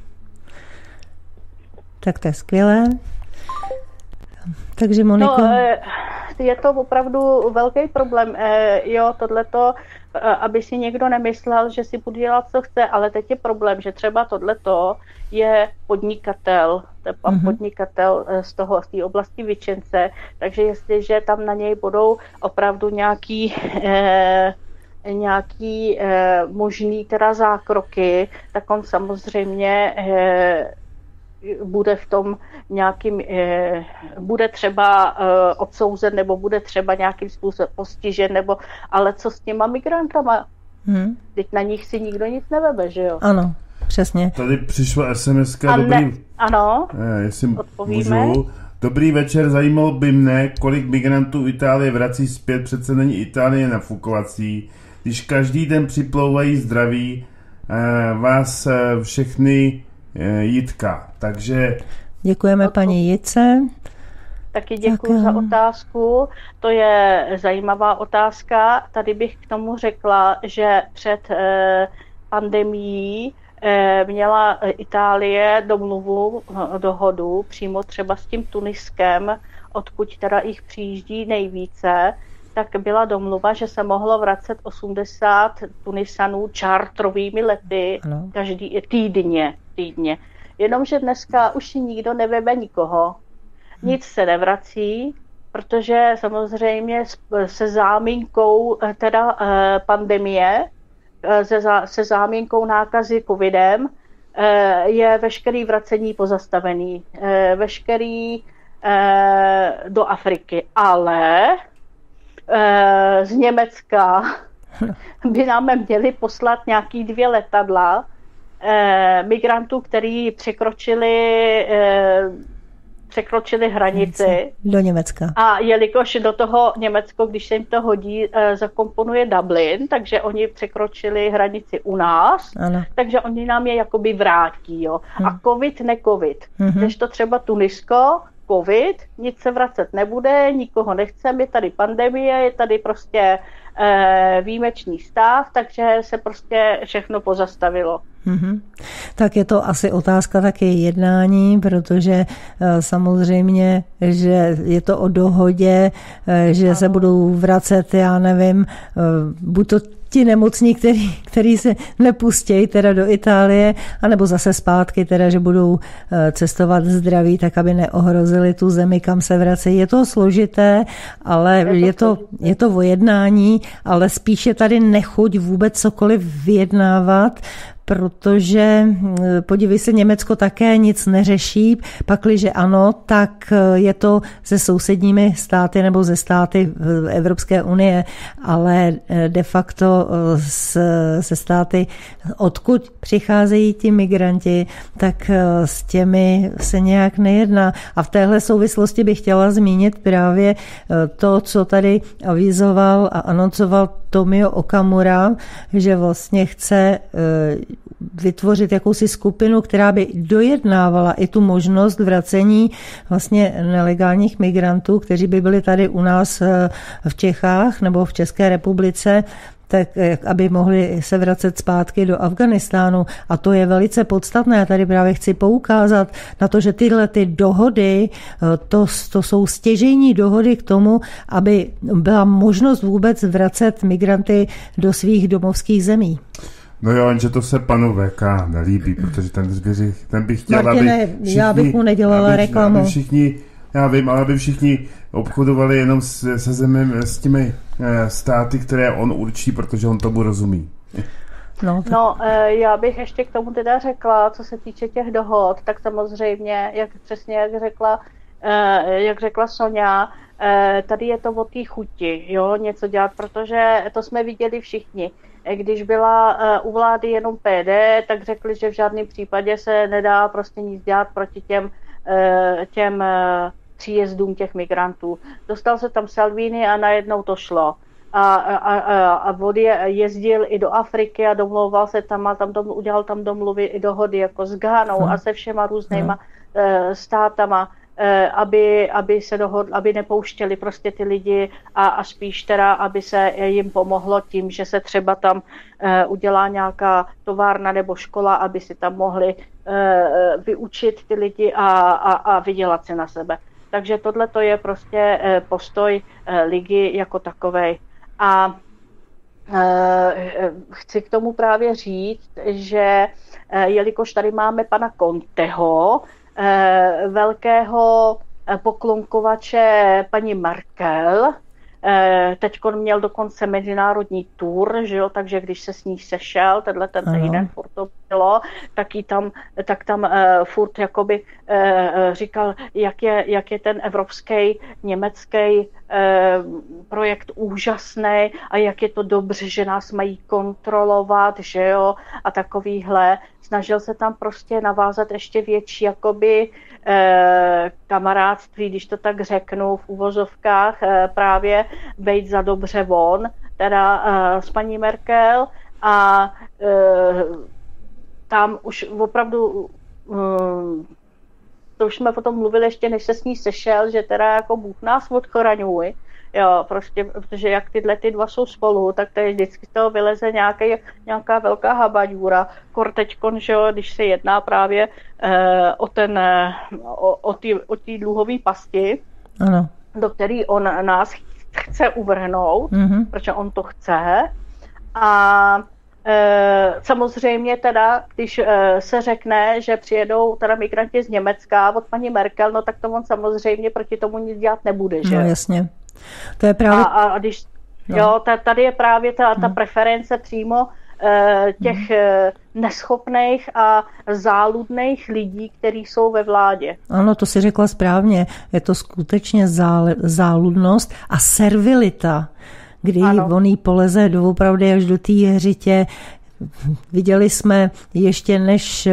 Tak to je skvělé. Takže Moniko. No, je to opravdu velký problém, jo, tohleto, aby si někdo nemyslel, že si bude dělat, co chce, ale teď je problém, že třeba tohleto je podnikatel, mm-hmm. podnikatel z toho, z té oblasti Vyčence, takže jestliže tam na něj budou opravdu nějaký eh, nějaký eh, možný teda zákroky, tak on samozřejmě eh, bude v tom nějakým, eh, bude třeba eh, odsouzen, nebo bude třeba nějakým způsobem postižen, nebo, ale co s těma migrantama? Hmm. Teď na nich si nikdo nic nevebe, že jo? Ano, přesně. Tady přišla es em eska, dobrý... Ne, ano, eh, jestli odpovíme. Můžu. Dobrý večer, zajímalo by mne, kolik migrantů Itálie vrací zpět, přece není Itálie nafukovací. Když každý den připlouvají zdraví, eh, vás eh, všechny eh, Jitka, takže... Děkujeme paní Jitce. Taky děkuji tak, za otázku, to je zajímavá otázka. Tady bych k tomu řekla, že před eh, pandemií eh, měla Itálie domluvu, dohodu přímo třeba s tím Tuniskem, odkud teda jich přijíždí nejvíce, tak byla domluva, že se mohlo vracet osmdesát Tunisanů čártrovými lety ano. každý týdně, týdně. Jenomže dneska už si nikdo nevebe nikoho. Nic se nevrací, protože samozřejmě se záminkou teda pandemie, se záminkou nákazy covidem je veškerý vracení pozastavený. Veškerý do Afriky. Ale z Německa by nám měli poslat nějaký dvě letadla migrantů, kteří překročili překročili hranici. Do Německa. A jelikož do toho Německo, když se jim to hodí, zakomponuje Dublin, takže oni překročili hranici u nás, ano. takže oni nám je jakoby vrátí. Jo. Hmm. A covid, ne covid. Hmm. Když to třeba Tunisko, covid, nic se vracet nebude, nikoho nechceme, je tady pandemie, je tady prostě e, výjimečný stav, takže se prostě všechno pozastavilo. Mm-hmm. Tak je to asi otázka taky jednání, protože e, samozřejmě, že je to o dohodě, e, že ano. se budou vracet, já nevím, e, buď to ti nemocní, který, který se nepustí teda do Itálie, anebo zase zpátky, teda, že budou cestovat zdraví, tak aby neohrozili tu zemi, kam se vracejí. Je to složité, ale je to, je to, je to o jednání, ale spíše tady nechuť vůbec cokoliv vyjednávat, protože podívej se, Německo také nic neřeší, pakliže ano, tak je to se sousedními státy nebo ze státy Evropské unie, ale de facto se státy, odkud přicházejí ti migranti, tak s těmi se nějak nejedná. A v téhle souvislosti bych chtěla zmínit právě to, co tady avizoval a anoncoval Tomio Okamura, že vlastně chce vytvořit jakousi skupinu, která by dojednávala i tu možnost vracení vlastně nelegálních migrantů, kteří by byli tady u nás v Čechách nebo v České republice, tak aby mohli se vracet zpátky do Afghánistánu. A to je velice podstatné. Já tady právě chci poukázat na to, že tyhle ty dohody, to, to jsou stěžejní dohody k tomu, aby byla možnost vůbec vracet migranty do svých domovských zemí. No jo, jenže to se panu V K nelíbí, protože ten, ten by chtěl, Martine, aby všichni, já bych mu nedělala aby, reklamu. Aby všichni, já vím, ale aby všichni obchodovali jenom se, se zemí, s těmi státy, které on určí, protože on tomu rozumí. No, tak... no, já bych ještě k tomu teda řekla, co se týče těch dohod, tak samozřejmě, jak přesně jak řekla, jak řekla Sonja, tady je to o té chuti, jo, něco dělat, protože to jsme viděli všichni. Když byla u vlády jenom P D, tak řekli, že v žádném případě se nedá prostě nic dělat proti těm, těm příjezdům těch migrantů. Dostal se tam Salvini a najednou to šlo. A, a, a, a vody jezdil i do Afriky a domlouval se tam a tam dom, udělal tam domluvy i dohody jako s Ghanou hmm. a se všema různýma hmm. státama, aby, aby se dohodl, aby nepouštěli prostě ty lidi a, a spíš teda, aby se jim pomohlo tím, že se třeba tam udělá nějaká továrna nebo škola, aby si tam mohli vyučit ty lidi a, a, a vydělat se na sebe. Takže tohle to je prostě postoj ligy jako takovej. A chci k tomu právě říct, že jelikož tady máme pana Conteho, velkého poklonkovače paní Merkel, teď měl dokonce mezinárodní tour, že jo, takže když se s ní sešel, tenhle ten týden furt to bylo, tak, jí tam, tak tam uh, furt jakoby uh, říkal, jak je, jak je ten evropský, německý uh, projekt úžasný a jak je to dobře, že nás mají kontrolovat, že jo, a takovýhle. Snažil se tam prostě navázat ještě větší jakoby eh, kamarádství, když to tak řeknu, v uvozovkách, eh, právě bejt za dobře von, teda eh, s paní Merkel a eh, tam už opravdu, eh, to už jsme potom mluvili ještě, než se s ní sešel, že teda jako Bůh nás odchraňuj. Jo, prostě, protože jak tyhle ty dva jsou spolu, tak to je vždycky z toho vyleze nějaký, nějaká velká habaďůra. Kor teďkon, že jo, když se jedná právě eh, o ten, eh, o, o té o dluhové pasti, ano. do který on nás chce uvrhnout, mm-hmm. protože on to chce. A e, samozřejmě teda, když e, se řekne, že přijedou teda migranti z Německa od paní Merkel, no tak to on samozřejmě proti tomu nic dělat nebude, že? No jasně. To je právě... A, a když, no. jo, tady je právě ta, ta preference přímo e, těch e, neschopných a záludných lidí, kteří jsou ve vládě. Ano, to si řekla správně. Je to skutečně zál, záludnost a servilita, kdy ano. on jí poleze doopravdy až do té hřitě. Viděli jsme ještě než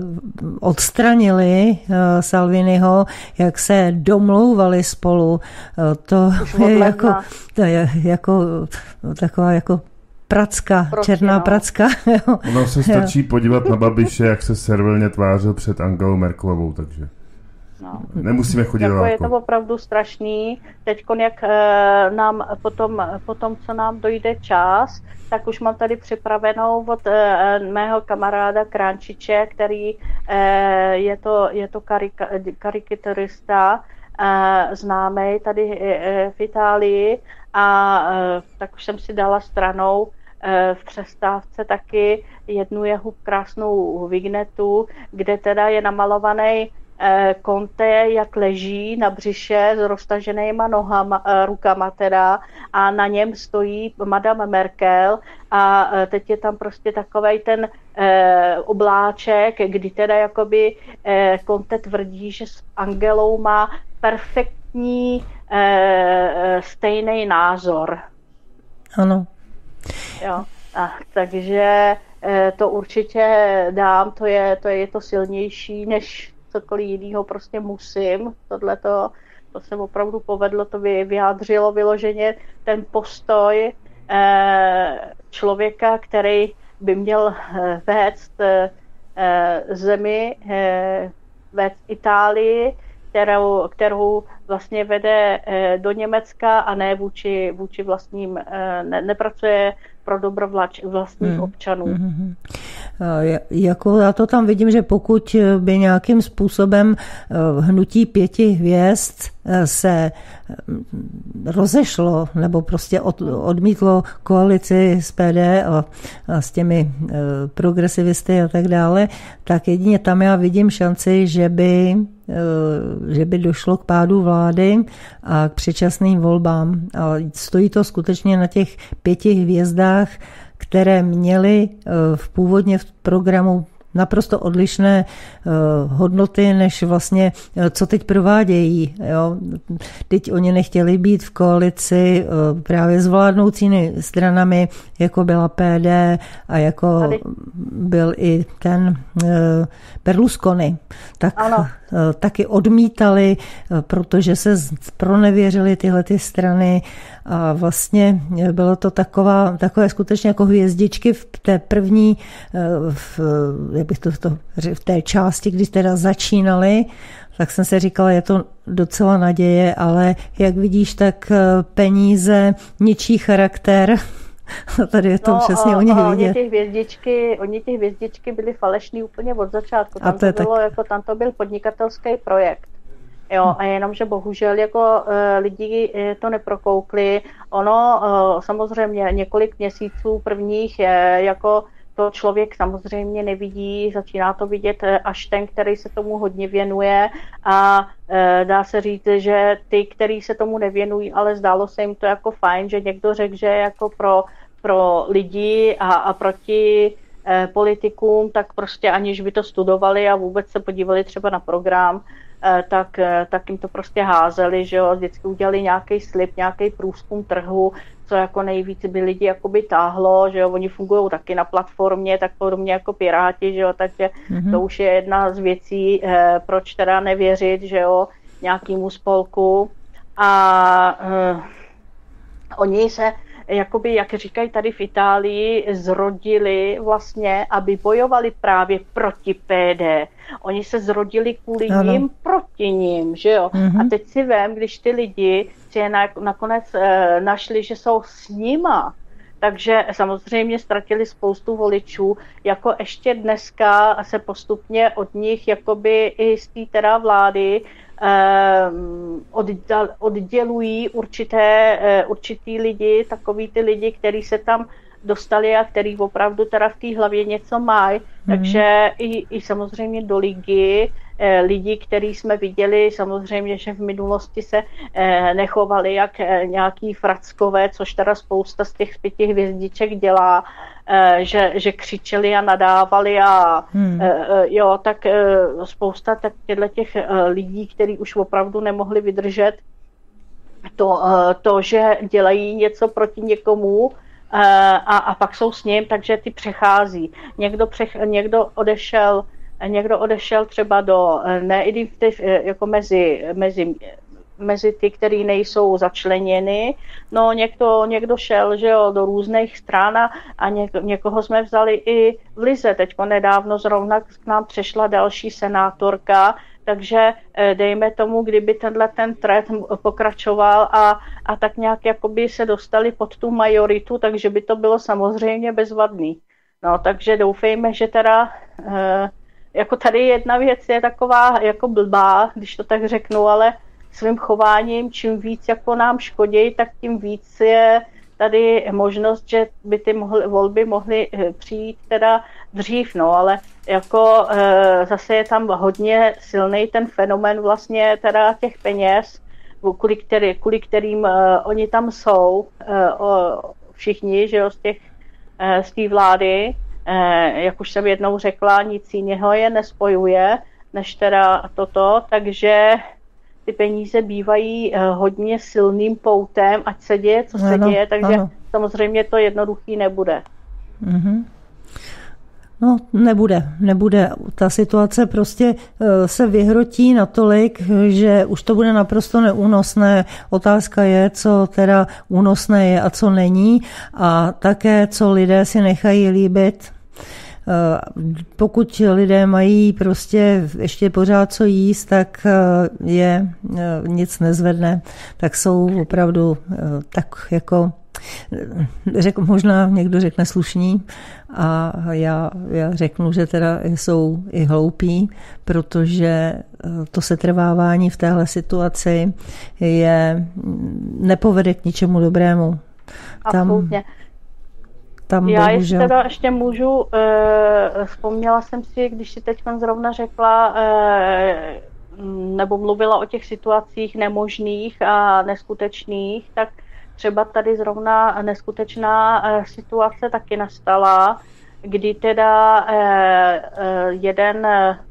odstranili Salviniho, jak se domlouvali spolu. To je jako, to je jako taková jako pracka, Prostě, černá no. pracka. Ono se stačí podívat na Babiše, jak se servilně tvářil před Angelou Merkelovou, takže no. nemusíme chodit jako do je to opravdu strašný. Teďkon, jak e, nám potom, potom, co nám dojde čas, tak už mám tady připravenou od e, mého kamaráda Kránčiče, který e, je to, je to karika, karikaturista, e, známý tady e, v Itálii a e, tak už jsem si dala stranou e, v přestávce taky jednu jeho krásnou vignetu, kde teda je namalovaný Conte, jak leží na břiše s roztaženýma nohama, rukama teda a na něm stojí Madame Merkel a teď je tam prostě takovej ten eh, obláček, kdy teda jakoby eh, Conte tvrdí, že s Angelou má perfektní eh, stejný názor. Ano. Jo, a, takže eh, to určitě dám, to je to, je to silnější než cokoliv jinýho, prostě musím. Tohleto, to se opravdu povedlo, to vyjádřilo vyloženě ten postoj eh, člověka, který by měl eh, vést eh, zemi, eh, vést Itálii, kterou, kterou vlastně vede eh, do Německa a ne vůči, vůči vlastním, eh, ne, nepracuje pro dobro vlastních hmm. občanů. Hmm. Jako já to tam vidím, že pokud by nějakým způsobem hnutí pěti hvězd se rozešlo nebo prostě od, odmítlo koalici s P D a, a s těmi progresivisty a tak dále, tak jedině tam já vidím šanci, že by že by došlo k pádu vlády a k předčasným volbám. A stojí to skutečně na těch pěti hvězdách, které měly v původně v programu naprosto odlišné hodnoty, než vlastně, co teď provádějí. Jo. Teď oni nechtěli být v koalici právě s vládnoucími stranami, jako byla P D a jako Tady. byl i ten Berlusconi. Tak ano. taky odmítali, protože se pronevěřily tyhle ty strany a vlastně bylo to taková, takové skutečně jako hvězdičky v té první, v, jak bych to, to, v té části, když teda začínali, tak jsem si říkala, je to docela naděje, ale jak vidíš, tak peníze ničí charakter. Tady je to no, přesně o nich vidět. Oni ty hvězdičky, oni ty hvězdičky byly falešný úplně od začátku. Tam to, to bylo, tak... jako, tam to byl podnikatelský projekt. Jo, a jenom, že bohužel jako e, lidi e, to neprokoukli. Ono e, samozřejmě několik měsíců prvních je jako to člověk samozřejmě nevidí, začíná to vidět až ten, který se tomu hodně věnuje a e, dá se říct, že ty, který se tomu nevěnují, ale zdálo se jim to jako fajn, že někdo řekl, že jako pro, pro lidi a, a proti e, politikům, tak prostě aniž by to studovali a vůbec se podívali třeba na program, tak, tak jim to prostě házeli, že jo, vždycky udělali nějaký slib, nějaký průzkum trhu, co jako nejvíc by lidi jakoby táhlo, že jo, oni fungují taky na platformě, tak podobně jako Piráti, že jo, takže mm-hmm. to už je jedna z věcí, eh, proč teda nevěřit, že jo, nějakému spolku a eh, oni se jakoby, jak říkají tady v Itálii, zrodili vlastně, aby bojovali právě proti P D. Oni se zrodili kvůli ano. ním, proti ním, že jo. Mm-hmm. A teď si vem, když ty lidi si je na, nakonec e, našli, že jsou s nima, takže samozřejmě ztratili spoustu voličů, jako ještě dneska se postupně od nich jakoby i z té teda vlády oddělují určité, určitý lidi, takový ty lidi, kteří se tam dostali a který opravdu teda v té hlavě něco mají. Mm-hmm. Takže i, i samozřejmě do ligy lidi, který jsme viděli, samozřejmě, že v minulosti se nechovali jak nějaký frackové, což teda spousta z těch pěti hvězdiček dělá, že, že křičeli a nadávali a hmm. jo, tak spousta tak těch lidí, kteří už opravdu nemohli vydržet to, to, že dělají něco proti někomu a, a pak jsou s ním, takže ty přechází. Někdo, přech, někdo odešel Někdo odešel třeba do neidentitiv, jako mezi, mezi, mezi ty, který nejsou začleněny. No někdo, někdo šel, že jo, do různých stran a něk, někoho jsme vzali i v lize. Teďko nedávno zrovna k nám přešla další senátorka, takže dejme tomu, kdyby tenhle ten trend pokračoval a, a tak nějak jakoby se dostali pod tu majoritu, takže by to bylo samozřejmě bezvadný. No takže doufejme, že teda jako tady jedna věc je taková jako blbá, když to tak řeknu, ale svým chováním, čím víc jako nám škodí, tak tím víc je tady možnost, že by ty mohly, volby mohly přijít teda dřív, no, ale jako e, zase je tam hodně silný ten fenomén vlastně teda těch peněz, kvůli, který, kvůli kterým e, oni tam jsou, e, o, všichni, že jo, z těch, e, z té vlády. Eh, jak už jsem jednou řekla, nic jiného je nespojuje, než teda toto, takže ty peníze bývají eh, hodně silným poutem, ať se děje, co se ano, děje, takže ano. Samozřejmě to jednoduchý nebude. Mm-hmm. No, nebude, nebude. Ta situace prostě se vyhrotí natolik, že už to bude naprosto neúnosné. Otázka je, co teda únosné je a co není a také, co lidé si nechají líbit. Pokud lidé mají prostě ještě pořád co jíst, tak je nic nezvedne, tak jsou opravdu tak jako řekl, možná někdo řekne slušní a já, já řeknu, že teda jsou i hloupí, protože to setrvávání v téhle situaci je, nepovede k ničemu dobrému. Absolutně. Tam, tam já bohužel... ještě teda ještě můžu, eh, vzpomněla jsem si, když si teď zrovna řekla, eh, nebo mluvila o těch situacích nemožných a neskutečných, tak třeba tady zrovna neskutečná situace taky nastala, kdy teda jeden,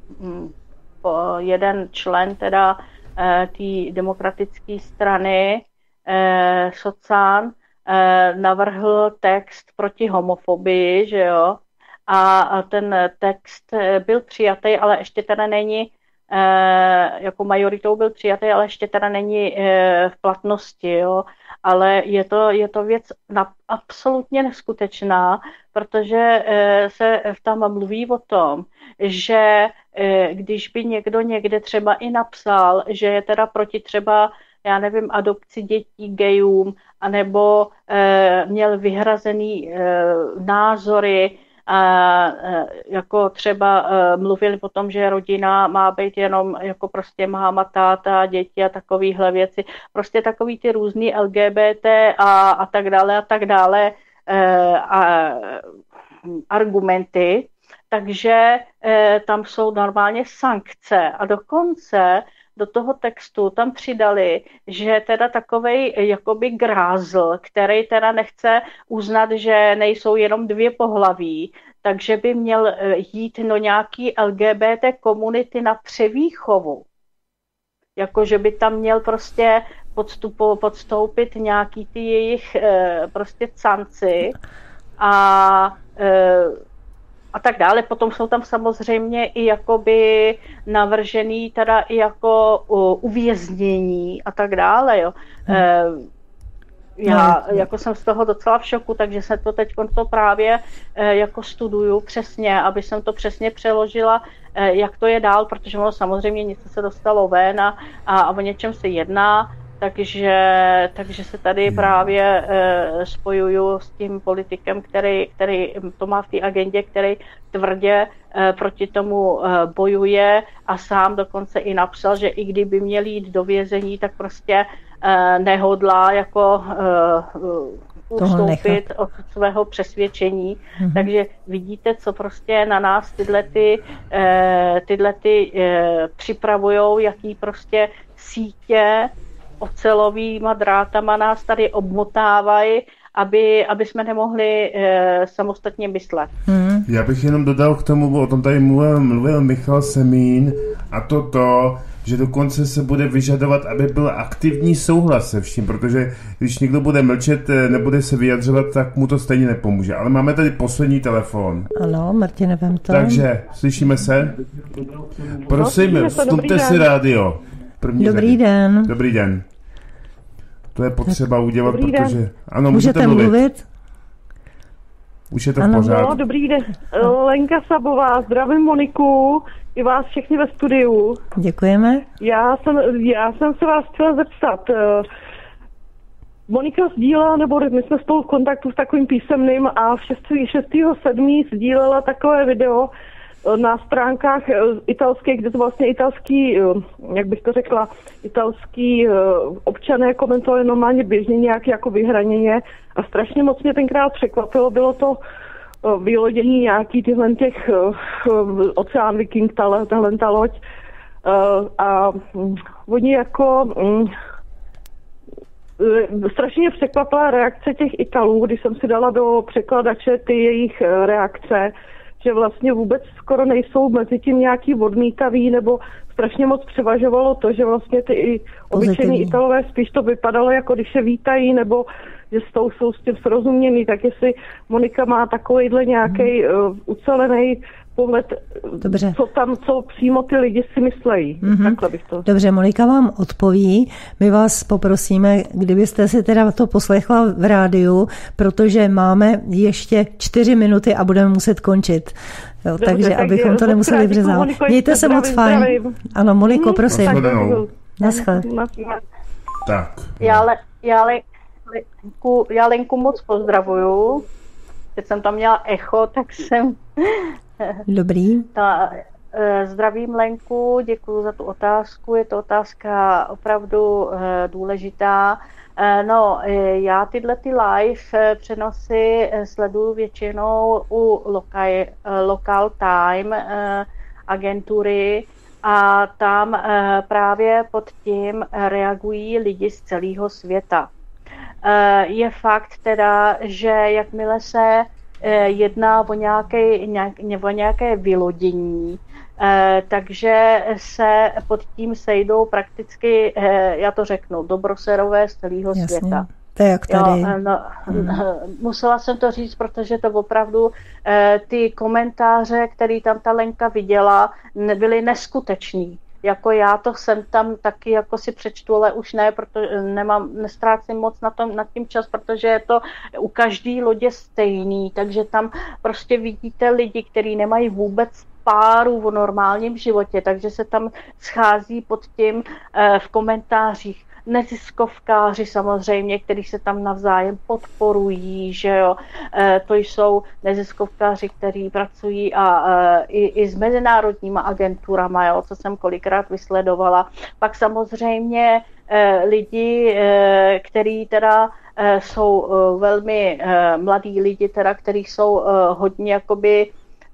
jeden člen teda té demokratické strany, Socan, navrhl text proti homofobii, že jo, a ten text byl přijatý, ale ještě teda není, jako majoritou byl přijatý, ale ještě teda není v platnosti, jo. Ale je to, je to věc na, absolutně neskutečná, protože se tam mluví o tom, že když by někdo někde třeba i napsal, že je teda proti třeba, já nevím, adopci dětí gejům, anebo měl vyhrazený názory A jako třeba mluvili o tom, že rodina má být jenom jako prostě máma, táta, děti a takovýhle věci. Prostě takový ty různý L G B T a, a tak dále a tak dále a argumenty. Takže tam jsou normálně sankce a dokonce do toho textu tam přidali, že teda takovej jakoby grázl, který teda nechce uznat, že nejsou jenom dvě pohlaví, takže by měl jít do nějaký L G B T komunity na převýchovu. Jako, že by tam měl prostě podstupu, podstoupit nějaký ty jejich prostě canci a a tak dále. Potom jsou tam samozřejmě i jakoby navržený teda i jako uh, uvěznění a tak dále, jo. Hmm. Uh, já no, jako jsem z toho docela v šoku, takže se to teď to právě uh, jako studuju přesně, aby jsem to přesně přeložila, uh, jak to je dál, protože ono samozřejmě něco se dostalo ven a, a o něčem se jedná. Takže, takže se tady právě e, spojuju s tím politikem, který, který to má v té agendě, který tvrdě e, proti tomu e, bojuje a sám dokonce i napsal, že i kdyby měl jít do vězení, tak prostě e, nehodlá jako e, ustoupit od svého přesvědčení. Mm-hmm. Takže vidíte, co prostě na nás tyhle, ty, e, tyhle ty, e, připravujou, jaký prostě sítě ocelovýma drátama nás tady obmotávají, aby, aby jsme nemohli e, samostatně myslet. Hmm. Já bych jenom dodal k tomu, o tom tady mluvil, mluvil Michal Semín, a to to, že dokonce se bude vyžadovat, aby byl aktivní souhlas se vším, protože když někdo bude mlčet, nebude se vyjadřovat, tak mu to stejně nepomůže. Ale máme tady poslední telefon. Ano, Martine, vem to. Takže, slyšíme se? Prosím, vstupte si rádio. První Dobrý řady. den. Dobrý den. To je potřeba udělat, Dobrý protože... Den. Ano, můžete, můžete mluvit. mluvit? Už je to v pořádku. No, dobrý den. Lenka Sabová, zdravím Moniku, i vás všechny ve studiu. Děkujeme. Já jsem, já jsem se vás chtěla zeptat. Monika sdílela, nebo my jsme spolu v kontaktu s takovým písemným a v šestého sedmého sdílela takové video na stránkách italských, kde to vlastně italský, jak bych to řekla, italský občané komentovali normálně běžně nějak jako vyhraněně a strašně moc mě tenkrát překvapilo, bylo to vylodění nějaký tyhle těch Oceán Viking, tahle, tahle ta loď a oni jako strašně překvapila reakce těch Italů, když jsem si dala do překladače ty jejich reakce, že vlastně vůbec skoro nejsou mezi tím nějaký odmítavý, nebo strašně moc převažovalo to, že vlastně ty i obyčejní Italové spíš to vypadalo, jako když se vítají, nebo že s tou jsou s tím srozuměný, tak jestli Monika má takovejhle nějaký hmm. uh, ucelený pohled, Dobře. co tam, co přímo ty lidi si myslejí. Mm-hmm. Takhle bych to... Dobře, Monika vám odpoví. My vás poprosíme, kdybyste si teda to poslechla v rádiu, protože máme ještě čtyři minuty a budeme muset končit. Jo, Dobře, takže tak abychom to nemuseli vřezat. Mějte se moc fajn. Zdravím. Ano, Moniko, hmm, prosím. Naschle. Tak. Já, le, já, le, Lenku, já Lenku moc pozdravuju. Teď jsem tam měla echo, tak jsem... Dobrý. Ta, zdravím Lenku, děkuji za tu otázku, je to otázka opravdu důležitá. No, já tyhle ty live přenosy sleduju většinou u local, local time agentury a tam právě pod tím reagují lidi z celého světa. Je fakt teda, že jakmile se jedná o nějaké, o nějaké vylodění, takže se pod tím sejdou prakticky, já to řeknu, dobroserové z celého Jasně. světa. To je jak tady. Jo, no, hmm. Musela jsem to říct, protože to opravdu ty komentáře, které tam ta Lenka viděla, byly neskutečný. Jako já to jsem tam taky jako si přečtu, ale už ne, protože nemám, nestrácím moc na tom, nad tím čas, protože je to u každý lodě stejný, takže tam prostě vidíte lidi, kteří nemají vůbec páru v normálním životě, takže se tam schází pod tím eh, v komentářích. neziskovkáři samozřejmě, kteří se tam navzájem podporují, že jo, to jsou neziskovkáři, kteří pracují a i, i s mezinárodníma agenturama, jo, co jsem kolikrát vysledovala. Pak samozřejmě lidi, kteří teda jsou velmi mladí lidi, teda, kteří jsou hodně jakoby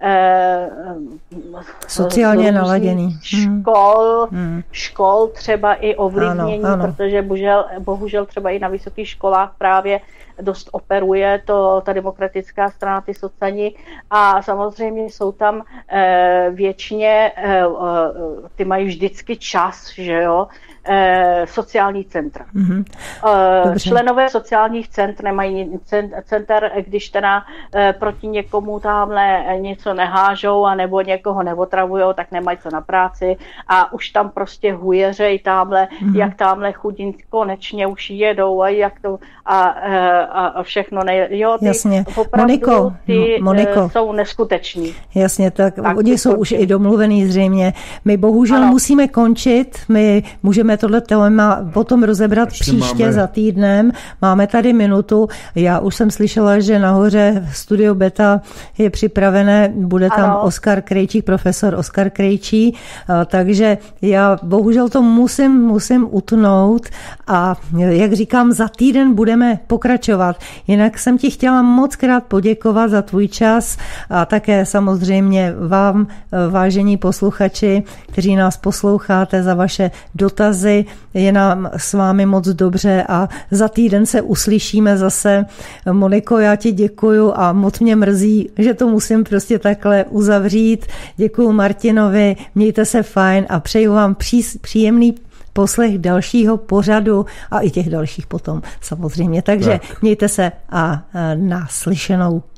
sociálně naladěný. Škol, hmm. škol třeba i ovlivnění, ano, ano. protože bohužel, bohužel třeba i na vysokých školách právě dost operuje to, ta demokratická strana, ty socani, a samozřejmě jsou tam e, věčně, e, ty mají vždycky čas, že jo, e, sociální centra. Mm-hmm. E, členové sociálních centr nemají center, když teda e, proti někomu tamhle něco nehážou a nebo někoho neotravujou, tak nemají co na práci a už tam prostě hujeřej tamhle, mm-hmm. jak tamhle chudin konečně už jedou a jak to a, a, a všechno ne, jo, ty Jasně. opravdu Moniko, ty Moniko. jsou neskuteční. Jasně, tak, tak oni jsou končí. Už i domluvený zřejmě. My bohužel ano. musíme končit, my můžeme tohle téma potom rozebrat Ještě příště máme... za týdnem. Máme tady minutu. Já už jsem slyšela, že nahoře Studio Beta je připravené, bude tam ano. Oskar Krejčík, profesor Oskar Krejčí, takže já bohužel to musím, musím utnout a jak říkám, za týden budeme pokračovat. Jinak jsem ti chtěla moc krát poděkovat za tvůj čas a také samozřejmě vám, vážení posluchači, kteří nás posloucháte, za vaše dotazy. Je nám s vámi moc dobře a za týden se uslyšíme zase. Moniko, já ti děkuju a moc mě mrzí, že to musím prostě takhle uzavřít. Děkuju Martinovi, mějte se fajn a přeju vám pří, příjemný poslech dalšího pořadu a i těch dalších potom samozřejmě. Takže tak. Mějte se a naslyšenou.